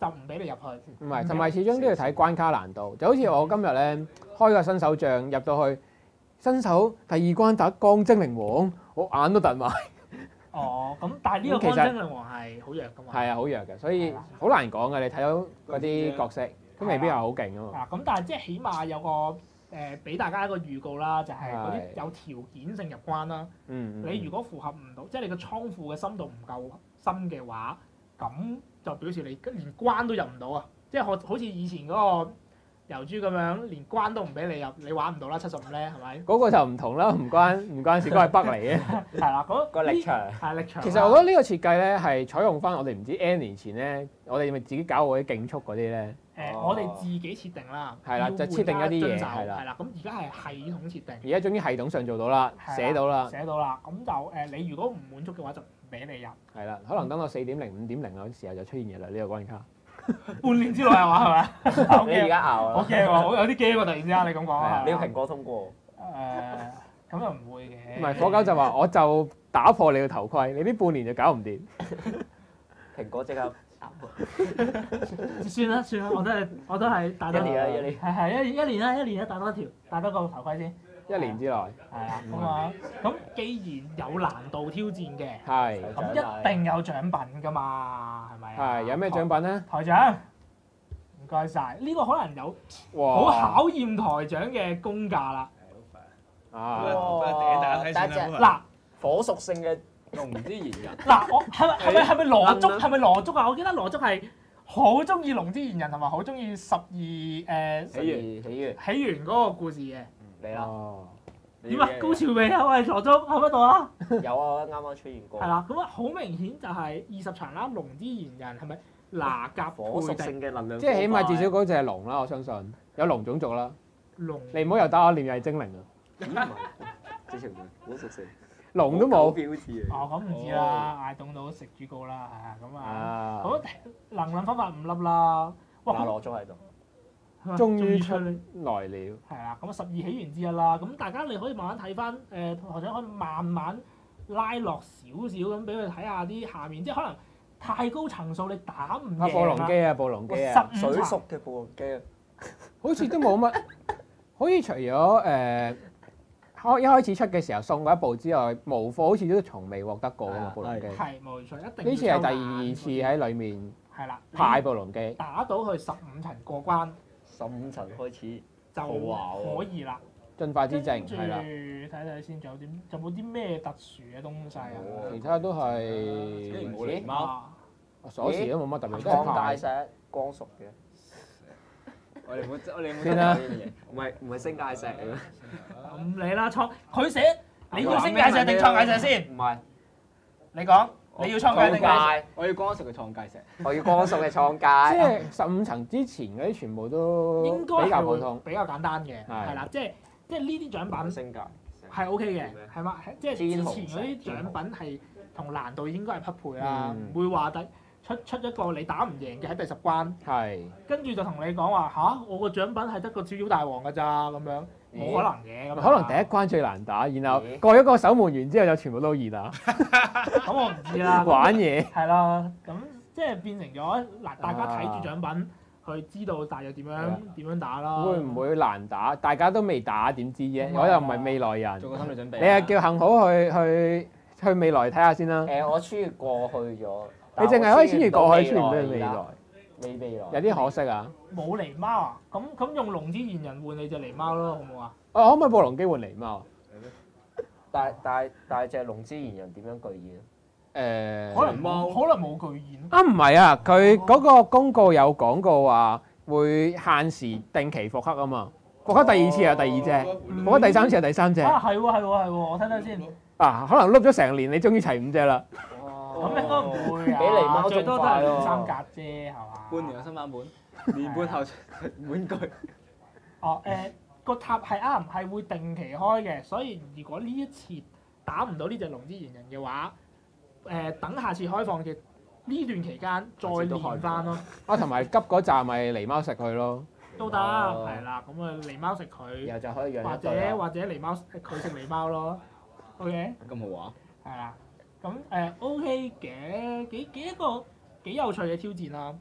就唔俾你入去。 唔係，同埋始終都要睇關卡難度。就好似我今日咧開個新手帳入到去，新手第二關打光精靈王，我眼都突埋。 哦，咁但係呢個咁其實光精靈王係好弱噶嘛？ 係啊，好弱嘅，所以好難講嘅。你睇到嗰啲角色都未必係好勁啊嘛。 啊，咁但係即係起碼有個誒俾大家一個預告啦，就係嗰啲係有條件性入關啦。 嗯，嗯你如果符合唔到，即係你個倉庫嘅深度唔夠深嘅話，咁就表示你連關都入唔到啊！即係好好似以前嗰個油豬咁樣，連關都唔俾你入，你玩唔到啦，七十五咧係咪？ 嗰個就唔同啦，唔關唔關事，嗰個係 bug 嚟嘅。 係啦，嗰個力場係力場啦。 其實我覺得呢個設計咧係採用翻我哋唔知 N 年前咧，我哋咪自己搞過啲競速嗰啲咧。 誒， 哦我哋自己設定啦， 係啦要就設定一啲嘢玩家係啦遵守係啦。咁而家係系統設定， 而家終於系統上做到啦， 係啦寫到啦， 寫到啦。咁就誒，你如果唔滿足嘅話，就唔俾你入。 係啦，可能等到四點零、五點零嗰時候就出現嘅啦，呢個關卡。 半年之內係嘛係咪？好你而驚， 家熬啦， 好驚喎，好有啲驚喎！突然之間你咁講係啊啊， 你要蘋果通過， 誒，咁又唔會嘅。 唔係火狗就話我就打破你個頭盔，你呢半年就搞唔掂。 蘋果即刻算啦算啦，我都係我都係戴多一年啦一年係係一一年啦一年啦，戴多一條，戴多個頭盔先。 一年之內係啦，咁啊，咁既然有難度挑戰嘅， 係咁一定有獎品㗎嘛，係咪啊？ 係有咩獎品咧？ 台長，唔該晒，呢個可能有好哇！ 考驗台長嘅功架啦。 啊， 不如頂大家睇先啦第一隻不如嗱火屬性嘅龍之言人， 嗱，我係咪係咪係咪羅竹嗯係咪羅竹啊？我記得羅竹係好中意龍之言人同埋好中意十二誒喜悅喜悅起源嗰個故事嘅。 嚟啦， 哦， 點啊？高潮未啊？喂，羅竹喺咪度啊？ 有啊，啱啱出現過係。啦，咁啊好明顯就係二十場啦，龍之言人係咪拿甲火屬配敵性嘅能量， 即係起碼至少嗰隻係龍啦，我相信有龍種族啦。 龍？ 你唔好又打我念又係精靈啊！ 直情係火屬性， 龍都冇。 標誌嚟。 哦，咁唔知啦，嗌凍到食豬膏啦，係啊，咁啊， 啊！ 咁能量分發五粒啦。哇， 拿咁羅咗喺度， 終於出嚟。 來了。 係啦，咁十二起源之一啦，咁大家你可以慢慢睇翻，誒或者可以慢慢拉落少少咁俾佢睇下啲下面，即係可能太高層數你打唔啊，暴贏啦。 龍機啊，暴龍機啊， 十五層水屬嘅暴龍機啊， 好似都冇乜，好似除咗誒開一開始出嘅時候送過一部之外，無貨好似都從未獲得過啊嘛，暴龍機。 係冇錯，一定呢次係第二次喺喺裡面係啦， 派暴龍機。 打到去十五層過關十五層開始， 就豪華喎可以啦。 進化之跟住證係啦， 睇睇先，仲有啲仲有冇啲咩特殊嘅東西啊？ 其他都竟然係冇狸貓， 啊鎖匙都冇乜特別，都係創大派。 石光屬嘅， 我哋冇我哋冇算啦得講呢啲嘢。 唔係唔係星界石嚟咩？ 咁你啦，創佢寫你要星界石定創界石先？ 唔係， 你講你要創界定界石？ 界， 我要光速嘅創界石， 我要光屬嘅創即界， 係十五層之前嗰啲全部都應該比較係會普通。 比較簡單嘅， 係係啦，即係即係呢啲獎品星界係 O K 嘅，係嘛？即係之天前虹嗰啲獎品係同難度應該係匹配啦， 嗯唔會話第出出一個你打唔贏嘅喺第十關， 係跟住就同你講話吓，我個獎品係得個小妖大王㗎咋咁樣，冇可能嘅咁樣。 可能第一關最難打，然後咦過咗個守門員之後就全部都易打， 咁我唔知啦。 玩嘢。 係啦，咁即係變成咗嗱，大家睇住獎品去知道大約點樣點樣打啦。 會唔會難打？大家都未打點知啫？ 咁啊我又唔係未來人， 做個心理準備。 你係叫幸好去去去未來睇下先啦。 誒，我穿越過去咗， 你淨係可以穿越過去，穿唔到去未來， 未來，未未來， 有啲可惜啊！ 冇狸貓啊？咁咁用龍之言人換你隻狸貓咯，好唔好啊？ 我可唔可以暴龍機換狸貓啊？ 但但但隻龍之言人點樣具現？ 誒， 可能貓冇，可能冇巨現。 啊唔係啊，佢嗰個公告有講過話會限時定期復刻啊嘛，復刻第二次係第二隻，復刻第三次係第三隻。 啊係喎係喎係喎，我睇睇先。 啊，可能碌咗成年，你終於齊五隻啦。 咁應該唔會啊， 比狸貓最多都係仲快喎兩三格啫，係嘛？ 半年嘅新版本，年半後出玩具。 哦誒，個塔係啱，係會定期開嘅，所以如果呢一次打唔到呢隻龍之言人嘅話，誒等下次開放嘅呢段期間再練翻咯， 啊，同埋急嗰站咪狸貓食佢咯。 都得哦係啦。咁啊，狸貓食佢， 然後就可以養或一對啦。 者或者狸貓佢食狸貓咯。OK。 咁豪華。 係啦，咁誒 OK 嘅，幾幾一個幾有趣嘅挑戰啦。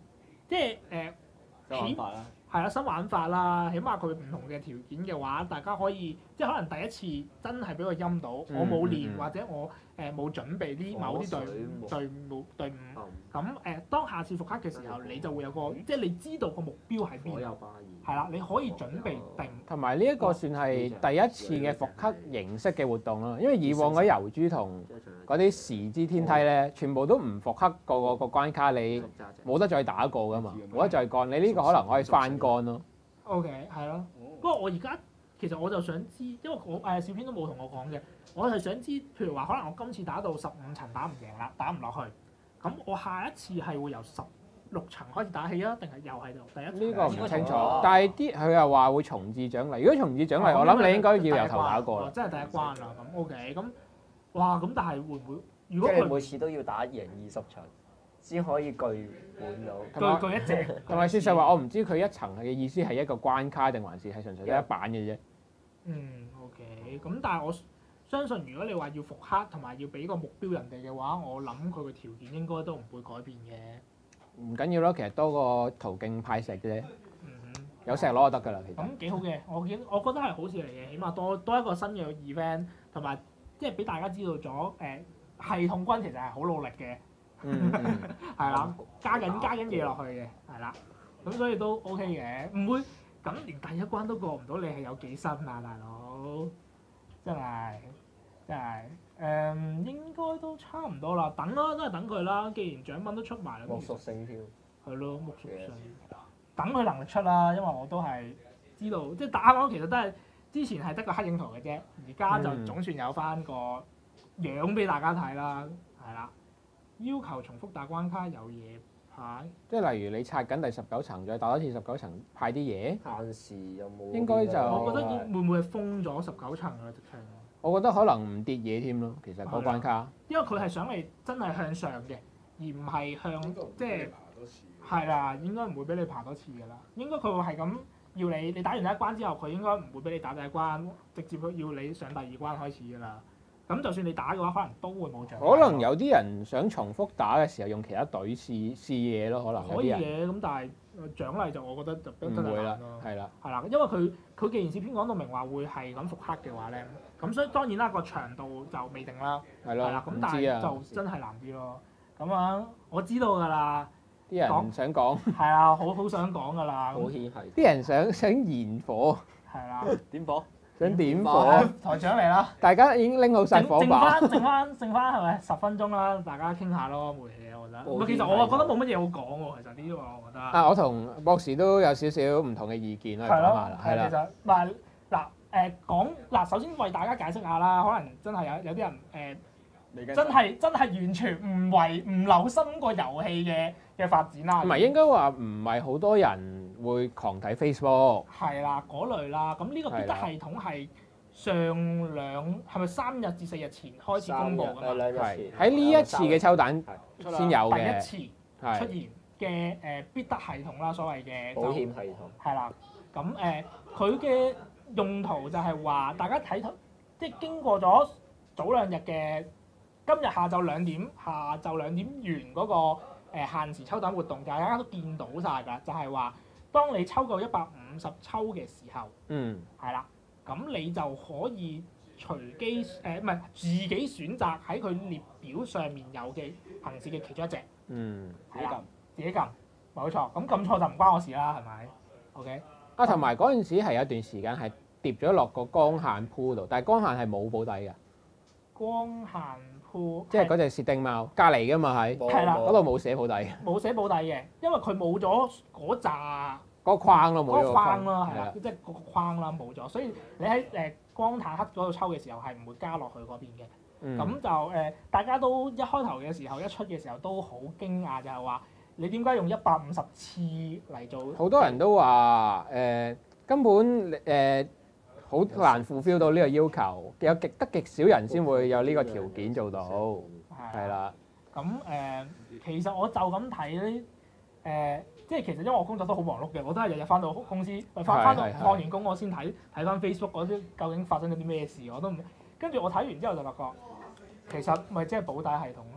即係誒新玩法啦， 係啦新玩法啦，起碼佢唔同嘅條件嘅話，大家可以即係可能第一次真係俾佢陰到，我冇練嗯嗯或者我誒冇準備啲某啲隊火水木隊伍隊伍。 嗯咁誒，當下次復刻嘅時候，你就會有個即係你知道個目標喺邊， 火有巴爾。 係啦，你可以準備定。 同埋呢一個算係第一次嘅復刻形式嘅活動咯，因為以往嗰啲遊珠同嗰啲時之天梯咧，全部都唔復刻個個個關卡，你冇得再打過噶嘛，冇得再幹。你呢個可能可以翻幹咯。 O.K. 係咯。不過我而家其實我就想知，因為我誒小編都冇同我講嘅，我係想知，譬如話可能我今次打到十五層打唔贏啦，打唔落去，咁我下一次係會由十六層開始打起啊，定係又係由第一層？ 呢個唔清楚哦， 但係啲佢又話會重置獎勵。如果重置獎勵，我諗你應該要由頭打過啦。 哦真係第一關啦，咁 O.K. 咁哇咁，但係會唔會如即係你果佢每次都要打贏二十場，先可以具滿到。 同埋據據一隻？ 同埋説實話，我唔知佢一層嘅意思係一個關卡定還是係純粹得一版嘅啫。 嗯 O.K. 咁但係我相信，如果你話要復刻同埋要俾個目標人哋嘅話，我諗佢嘅條件應該都唔會改變嘅。 唔緊要咯，其實多個途徑派石啫， 嗯。 有石攞就得㗎啦。其實咁幾好嘅，我見我覺得係好事嚟嘅，起碼多多一個新嘅 event，同埋即係俾大家知道咗誒、呃、系統軍其實係好努力嘅， 嗯嗯， 係啦，加緊加緊嘢落去嘅，係啦，咁所以都 OK 嘅，唔會咁連第一關都過唔到，你係有幾新啊，大佬？真係真係誒、嗯，應該都差唔多啦，等啦，都係等佢啦。既然獎品都出埋啦， 木屬性挑。 係咯，木屬性。等佢能力出啦，因為我都係知道，即係打啱啱其實都係之前係得個黑影圖嘅啫，而家就嗯總算有翻個樣俾大家睇啦，係啦。要求重複打關卡有嘢派， 即係例如你拆緊第十九層，再打多次十九層，派啲嘢。 限時有冇？ 應該就我覺得會唔會係封咗十九層啊？直情， 我覺得可能唔跌嘢添咯，其實嗰關卡。 因為佢係想你真係向上嘅，而唔係向即係係啦，應該唔會俾你爬多次㗎啦。應該佢會係咁要你，你打完第一關之後，佢應該唔會俾你打第一關，直接要你上第二關開始㗎啦。咁就算你打嘅話，可能都會冇獎。 可能有啲人想重複打嘅時候用其他隊試試嘢咯，可能有可以啲人嘅，咁但係呃獎勵就我覺得就真係唔會啦難咯。， 係啦。 係啦，因為佢佢既然視篇講到明話會係咁復刻嘅話咧，咁所以當然啦個長度就未定啦， 係咯係啦，，咁唔但係知啊， 就真係難啲咯。咁樣我知道㗎啦， 啲人想講， 係啊，好好想講㗎啦，咁保險係。 啲人想想燃火， 係啦， 點火？ 想點好火， 台長嚟啦， 大家已經拎好晒剩剩火把。 翻剩翻剩翻係咪十分鐘啦？大家傾下咯，冇嘢我覺得。 保險唔係其實我覺得冇乜嘢好講喎，其實呢個我覺得。 啊，我同博士都有少少唔同嘅意見啦，講下係咯啦，，係啦， 係其實嗱嗱誒講嗱，首先為大家解釋下啦，可能真係有有啲人誒、呃未跟真係真係完全唔為唔留心個遊戲嘅嘅發展啦。 唔係應該話唔係好多人會狂睇 Facebook， 係啦嗰類啦，咁呢個必得係啦系統係上兩係咪三日至四日前開始公佈㗎誒嘛？ 係兩日前喺呢一次嘅抽蛋出啦先有嘅， 第一次出係現嘅誒必得系統啦，所謂嘅保就險系統。 係啦，咁誒佢嘅用途就係話大家睇到，即係經過咗早兩日嘅今日下晝兩點，下晝兩點完嗰、個、呃、限時抽蛋活動，大家都見到晒㗎，就係、話當你抽夠一百五十抽嘅時候， 嗯， 係啦，咁你就可以隨機誒唔係自己選擇喺佢列表上面有嘅行事嘅其中一隻， 嗯。 自己撳。 自己撳，冇錯，咁撳錯就唔關我事啦，係咪 ？OK。 啊，同埋嗰陣時係有一段時間係跌咗落個光限鋪度，但係光限係冇保底嘅， 光限鋪即係嗰隻薛丁貓隔離㗎嘛係， 係啦嗰度冇寫保底嘅， 冇寫保底嘅，因為佢冇咗嗰扎嗰個框咯，冇咗嗰個個框啦，係啦係啦，， 即係嗰個框啦冇咗，所以你喺誒光坦克嗰度抽嘅時候係唔會加落去嗰邊嘅。 嗯咁就誒，大家都一開頭嘅時候一出嘅時候都好驚訝，就係話你點解用一百五十次嚟做？ 好多人都話誒根本誒好難 fulfill 到呢個要求，有極得極少人先會有呢個條件做到，係啦， 咁誒，其實我就咁睇咧，誒，即係其實因為我工作都好忙碌嘅，我都係日日翻到公司，翻翻到係係放完工我先睇睇翻 Facebook 嗰啲究竟發生咗啲咩事，我都唔跟住我睇完之後就發覺，其實咪即係保底系統咯，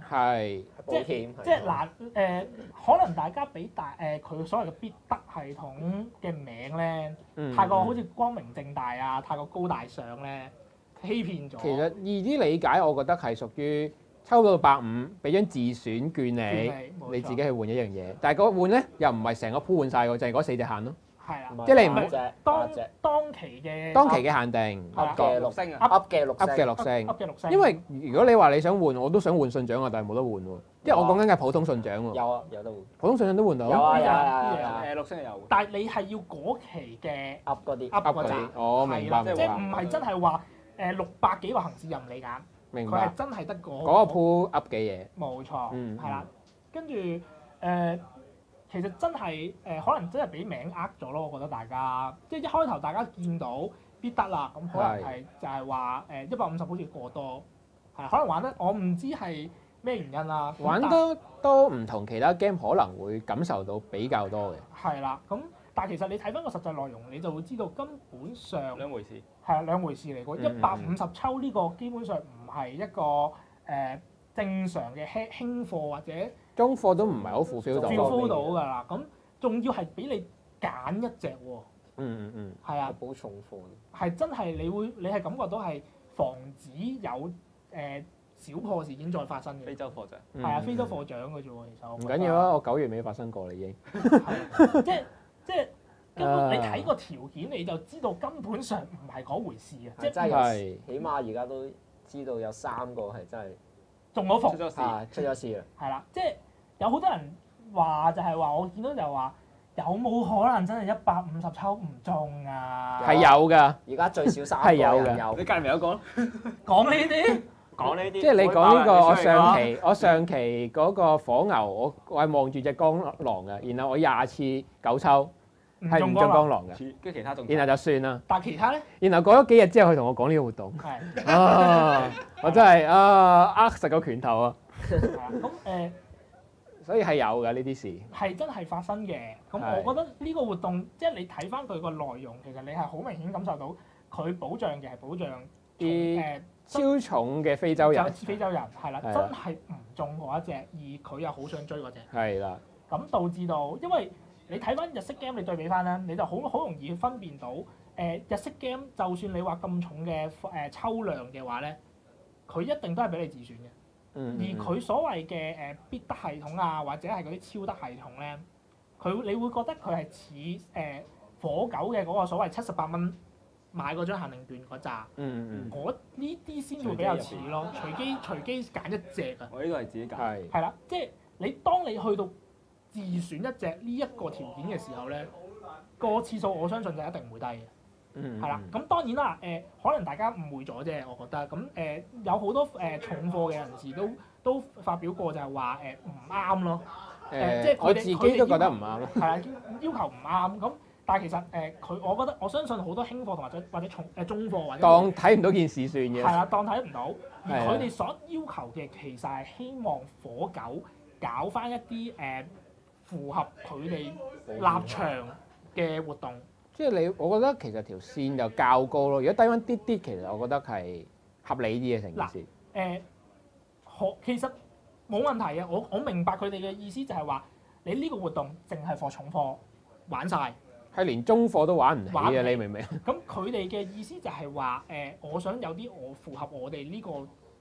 係保險即係嗱誒，可能大家俾大誒佢所謂嘅必得系統嘅名咧， 嗯太過好似光明正大啊，太過高大上咧，欺騙咗。 其實易啲理解，我覺得係屬於抽到百五，俾張自選券你， 冇錯你自己去換一樣嘢。但係個換咧又唔係成個鋪換晒喎，就係嗰四隻限咯。 係啦， 即係你唔八隻八當隻當期嘅當期嘅限定係啦嘅六星啊， up 嘅六 up 嘅星， 六星。 噏嘅六星， 因為如果你話你想換，我都想換信長啊，但係冇得換喎。即係我講緊嘅普通信長喎， 有啊有得換， 普通信長都換到。 有啊有啊有呢樣啊有啊誒六星係有。 但係你係要嗰期嘅 up 嗰啲 up 嗰扎噏嗰啲，，我明係啦，即白明白係唔係真係話誒六百幾個行市任你揀， 明白佢係。真係得嗰嗰個鋪 up 嘅嘢， 冇錯， 嗯係啦。跟住誒，其實真係誒，可能真係俾名呃咗咯。我覺得大家即係一開頭大家見到必得啦，咁可能係就係話誒一百五十好似過多，係可能玩得我唔知係咩原因啦。咁但玩得都唔同其他 game 可能會感受到比較多嘅。 係啦，咁但係其實你睇翻個實際內容，你就會知道根本上兩回事。 係啊兩回事嚟嘅。 嗯一百五十抽呢個基本上唔係一個誒、呃正常嘅輕輕貨或者中貨都唔係好 fulfill 到。 feel 到㗎啦。咁仲要係俾你揀一隻喎， 嗯嗯嗯。 係啊， 保重貨。 係真係你會你係感覺到係防止有誒、呃小破事件再發生嘅。 非洲貨啫。 嗯係啊，非洲貨獎嘅啫喎，其實我唔覺得緊要啊，我九月尾發生過啦已經。 係即係即係根本你啊睇個條件你就知道根本上唔係嗰回事啊！即係即係真係有， 係起碼而家都知道有三個係真係中咗伏出咗事。 啊出咗事啦。 係啦，即係有好多人話就係話我見到就話有冇可能真係一百五十抽唔中啊？ 係有㗎， 而家最少三個係有㗎人有。 你隔離咪有講？ 講呢啲講呢啲。 即係你講呢個，我上期。 期我上期嗰個火牛，我我係望住隻江狼嘅，然後我廿次九抽唔係唔中中光啦， 江狼嘅， 跟住其他仲。 然後就算啦。 但係其他咧然後過咗幾日之後，佢同我講呢個活動， 係啊，我真係啊握實個拳頭啊！ 係啦，咁誒所以係有㗎呢啲事。 係真係發生嘅。咁係我覺得呢個活動即係你睇翻佢個內容，其實你係好明顯感受到佢保障嘅係保障啲誒超重嘅非洲人就非洲人係啦， 係啦真係唔中嗰一隻，而佢又好想追嗰隻。 係啦， 咁導致到，因為你睇翻日式 game，你對比翻咧，你就好好容易分辨到，誒、日式 game 就算你話咁重嘅誒、抽量嘅話咧，佢一定都係俾你自選嘅。 嗯， 而佢所謂嘅誒必得系統啊，或者係嗰啲超得系統咧，佢你會覺得佢係似誒火狗嘅嗰個所謂七十八蚊買嗰張限定券嗰扎， 嗯嗯嗰呢啲先會比較似咯。隨機隨機揀一隻啊！ 我呢個係自己嗯， 揀。 係係啦，即係你當你去到自選一隻呢一個條件嘅時候咧，個次數我相信就一定唔會低嘅。 嗯係啦，咁當然啦，誒、可能大家誤會咗啫，我覺得咁誒、有好多誒、重貨嘅人士都都發表過就係話誒唔啱咯，誒即係佢哋誒我自己都覺得唔啱咯。 係啦，要求唔啱咁，但係其實誒佢、我覺得我相信好多輕貨同或者或者重誒、中貨或者當睇唔到件事算嘅。 係啦，當睇唔到，而係啊佢哋所要求嘅其實係希望火狗搞翻一啲誒、符合佢哋立場嘅活動。 即係你，我覺得其實條線就較高咯。如果低翻啲啲，其實我覺得係合理啲嘅成件事。 誒，可其實冇問題嘅，我我明白佢哋嘅意思就係話，你呢個活動淨係貨重貨玩晒。 係連中貨都玩唔起嘅， 玩唔起你明唔明？ 咁佢哋嘅意思就係話誒，我想有啲我符合我哋呢個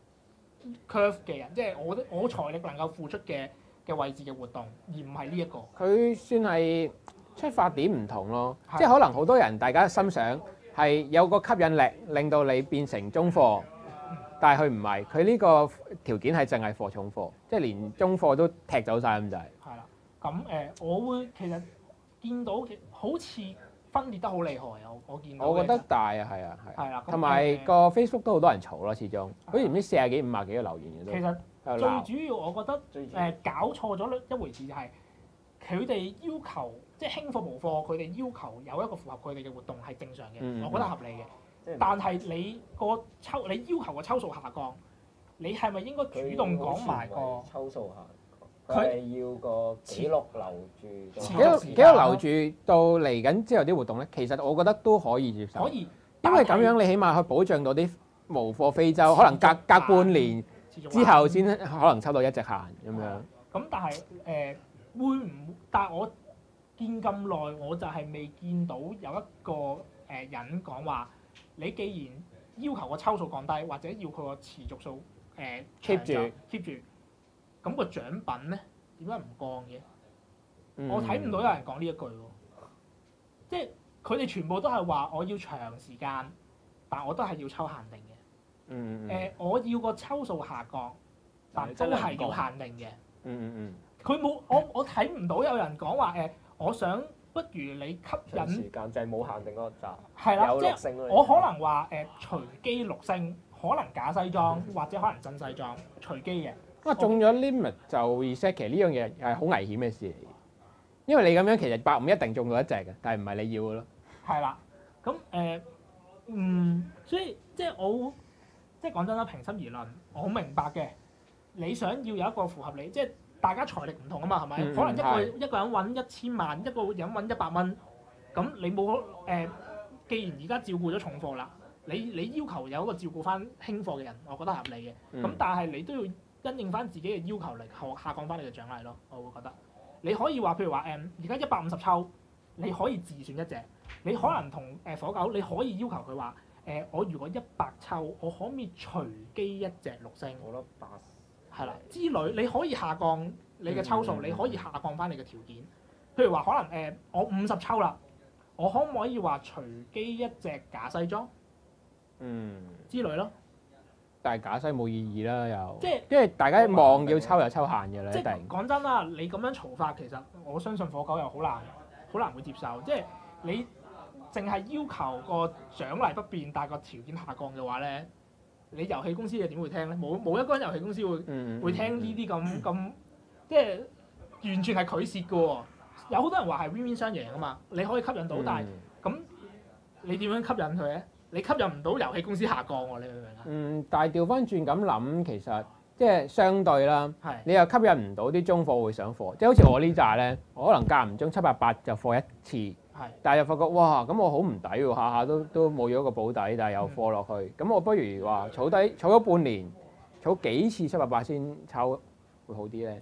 curve 嘅人，即係我我財力能夠付出嘅嘅位置嘅活動，而唔係呢一個。 佢算係出發點唔同咯， 係即係可能好多人大家心想係有個吸引力，令到你變成中貨，但係佢唔係，佢呢個條件係淨係貨重貨，即係連中貨都踢走晒咁滯。 係啦，咁誒、呃我會其實見到嘅好似分裂得好厲害啊！我我見到嘅我覺得大啊，係啊，係。 係啦，咁同埋誒個 Facebook 都好多人嘈咯，始終好似唔知四廿幾、五廿幾個留言嘅都其實喺度鬧。 最主要我覺得最主誒、搞錯咗一回事就係佢哋要求即係輕貨無貨，佢哋要求有一個符合佢哋嘅活動係正常嘅， 嗯我覺得合理嘅。 即係但係你個抽你要求個抽數下降，你係咪應該主動講埋個佢抽數下， 佢佢係要個記錄留住咗。 持幾多幾續時間咯多留住到嚟緊之後啲活動咧？其實我覺得都可以接受， 可以？ 因為咁但係樣你起碼可以保障到啲無貨非洲，可能隔隔半年持續之後先可能抽到一隻限咁樣。 咁但係誒、呃、會唔？但係我見咁耐，我就係未見到有一個誒、呃、人講話，你既然要求個抽數降低，或者要佢個持續數誒 keep 住 keep 住，咁個獎品咧點解唔降嘅？ 嗯我睇唔到有人講呢一句喎，即係佢哋全部都係話我要長時間，但我都係要抽限定嘅。 嗯嗯誒、呃，我要個抽數下降，但都係要限定嘅。 嗯嗯佢冇我我睇唔到有人講話誒，我想不如你吸長時引間就係冇限定嗰個集， 係啦， 有即係六星咯我可能話誒隨機六星，可能假西裝或者可能真西裝，隨機嘅。 啊中咗 limit 就 reset，其實呢樣嘢係好危險嘅事嚟嘅，因為你咁樣其實百五一定中到一隻嘅，但係唔係你要嘅咯。 係啦，咁誒、呃、嗯，所以即係我即係講真啦，平心而論，我好明白嘅。你想要有一個符合你，即係大家財力唔同啊嘛，係咪？ 嗯可能一個係一個人揾一千萬，一個人揾一百蚊，咁你冇誒、呃，既然而家照顧咗重貨啦，你你要求有一個照顧翻輕貨嘅人，我覺得係合理嘅。咁、 嗯但係你都要因應翻自己嘅要求嚟下下降翻你嘅獎勵咯，我會覺得。你可以話譬如話誒，而家一百五十抽，你可以自選一隻。你可能同誒火狗，你可以要求佢話誒，我如果一百抽，我可唔可以隨機一隻六星？ 我覺得八係啦，之類你可以下降你嘅抽數， 嗯嗯嗯你可以下降翻你嘅條件。譬如話可能誒、呃，我五十抽啦，我可唔可以話隨機一隻假西裝嗯， 之類咯？ 但係假西冇意義啦，又即係因為大家望要抽就抽限嘅啦， 即係一定。 講真啦，你咁樣嘈法，其實我相信火狗又好難好難會接受。即係你淨係要求個獎勵不變，但係個條件下降嘅話咧，你遊戲公司又點會聽咧？冇冇一間遊戲公司會嗯會聽呢啲咁咁，即係完全係佢蝕嘅喎。有好多人話係 win win 雙贏啊嘛，你可以吸引到，但係咁你點樣吸引佢咧？你吸引唔到遊戲公司下降喎，你明唔明啊？ 嗯，但係調翻轉咁諗，其實即係相對啦， 係你又吸引唔到啲中貨會上貨，即係好似我呢扎咧，我可能間唔中七百八就貨一次， 係但係又發覺哇，咁我好唔抵喎，下下都都冇咗個保底，但係有貨落去，咁我不如話儲低儲咗半年，儲幾次七百八先抽會好啲咧，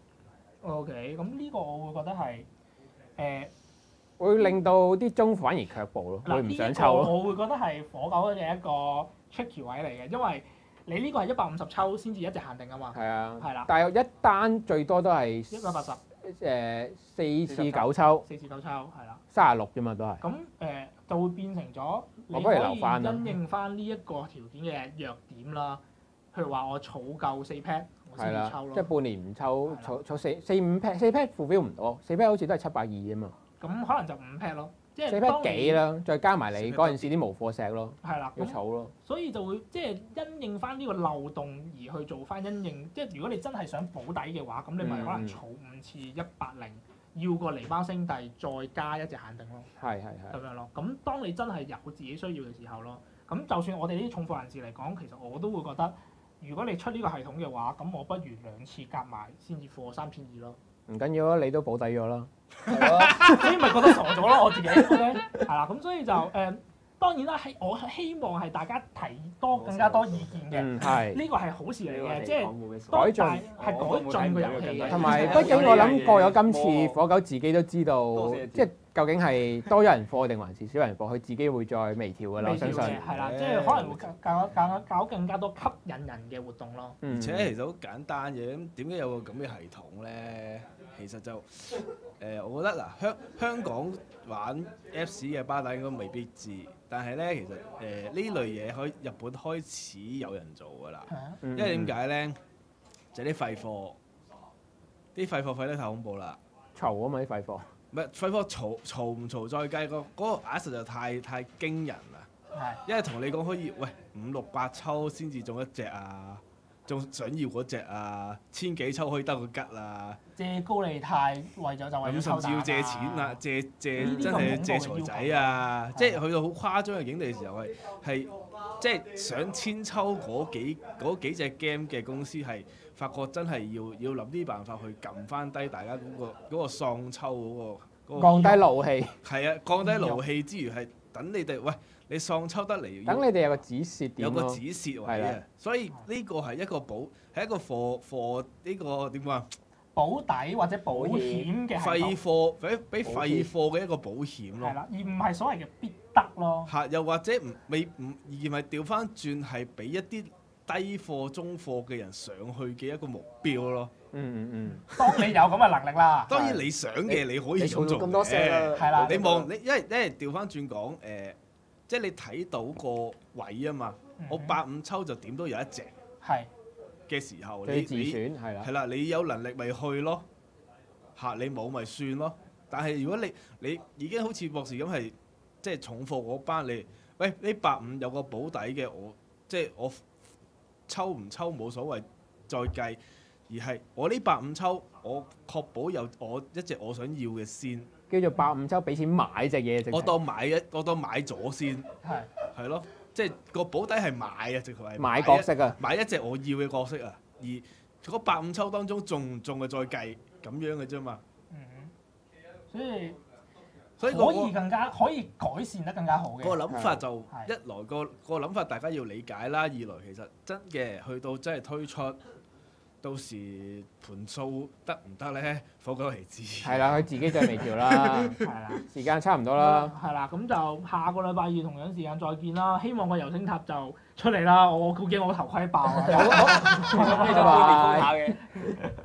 OK，咁呢個我會覺得係誒。呃會令到啲中貨反而卻步咯，會唔想抽咯。 呢個我會覺得係火狗嘅一個 tricky 位嚟嘅，因為你呢個係一百五十抽先至一隻限定啊嘛。 係啊， 係啦， 但係一單最多都係一百八十誒四次九抽， 四次九抽係啦。 三十六啫嘛都係。 咁誒、呃、就會變成咗你我不如可以留返啦因應翻呢一個條件嘅弱點啦。譬如話我儲夠四 pad，我先係啦至抽，咯。 即係半年唔抽， 係啦儲儲四四五 pad，四 pad fulfill 唔到，四 pad 好似都係七百二啫嘛， 咁可能就五 pad 咯，即四係 pad 當你幾啦，再加埋你四 pad 嗰陣時啲無貨石咯， 係啦。咁要儲咯。 所以就會即係因應翻呢個漏洞而去做翻因應，即係如果你真係想保底嘅話，咁你咪可能嗯儲五次一百零，要個狸貓星帝再加一隻限定咯， 係係係。 咁樣咯。咁當你真係有自己需要嘅時候咯，咁就算我哋呢啲重貨人士嚟講，其實我都會覺得，如果你出呢個系統嘅話，咁我不如兩次夾埋先至貨三千二咯。 唔緊要啦，你都保底咗啦。 所以咪覺得傻咗咯，我自己 OK 係啦。咁所以就誒、呃，當然啦，係我希望係大家提多更加多意見嘅。 嗯，係。 呢個係好事嚟嘅，即係係改進當大係改進個遊戲嘅。 同埋，畢竟我諗過咗今次火狗自己都知道，即係究竟係多咗人貨定還是少人貨，佢自己會再微調㗎啦。我相信。 微調嘅係啦，即係可能會搞搞搞更加多吸引人嘅活動咯。 嗯而且其實好簡單嘅，咁點解有個咁嘅系統咧？其實就誒、呃，我覺得嗱，香香港玩 Apps 嘅巴打應該未必知，但係咧其實誒呢、呃、類嘢喺日本開始有人做㗎啦。 係啊， 因因為點解咧？就係啲廢貨，啲廢貨廢得太恐怖啦。 嘈啊嘛啲廢貨。 唔係廢貨嘈嘈唔嘈再計，個嗰個額實在太太驚人啦。 係因為同你講可以，喂五六百抽先至中一隻啊，仲想要嗰隻啊，千幾抽可以得個吉啊， 借高利貸，為咗就為咗咁甚至要借錢啊，借借真係借財仔啊，即係去到好誇張嘅境地嘅時候係係即係上千抽嗰幾嗰幾隻 game 嘅公司係發覺真係要要諗啲辦法去撳翻低大家嗰、個嗰、個喪抽嗰、個嗰個降低怒氣。 係啊，降低勞氣之餘係等你哋喂，你喪抽得嚟， 等你哋有個止蝕點咯。 有個止蝕位係啦啊，所以呢個係一個保，係一個貨貨呢個點講啊？ 保底或者保險嘅系廢統貨俾俾廢貨嘅一個保險咯。 係啦，而唔係所謂嘅必得咯。 嚇，又或者唔未唔而唔係調翻轉係俾一啲低貨中貨嘅人上去嘅一個目標咯。 嗯嗯嗯。 當你有咁嘅能力啦， 當然你想嘅你可以你咁做儲到咁多嘅。 set 啦， 係啦你望你，因為因為調翻轉講誒，即係你睇到個位啊嘛。 嗯我八五抽就點都有一隻係嘅時候， 最自你你選係啦係。啦，你有能力咪去咯。嚇，你冇咪算咯。但係如果你你已經好似博士咁係即係重貨嗰班，你喂呢八五有個保底嘅，我即係我抽唔抽冇所謂，再計。而係我呢八五抽，我確保有我一隻我想要嘅先。 叫做八五周俾錢買隻嘢，直情我當買一，我當買咗先， 係係咯，即係個保底係買啊，直頭係買角色啊。 買一隻我要嘅角色啊。而嗰八五抽當中中唔中嘅再計咁樣嘅啫嘛。 嗯，所以所以個可以更加可以改善得更加好嘅。 個諗法就係一來個個諗法大家要理解啦，二來其實真嘅去到真係推出，到時盤數得唔得咧？火狗嚟知。 係啦，佢自己再微調啦。 係啦。 時間差唔多啦。 係啦，咁就下個禮拜二同樣時間再見啦。希望個遊星塔就出嚟啦，我估驚我頭盔爆啊！ 呢度會面下嘅。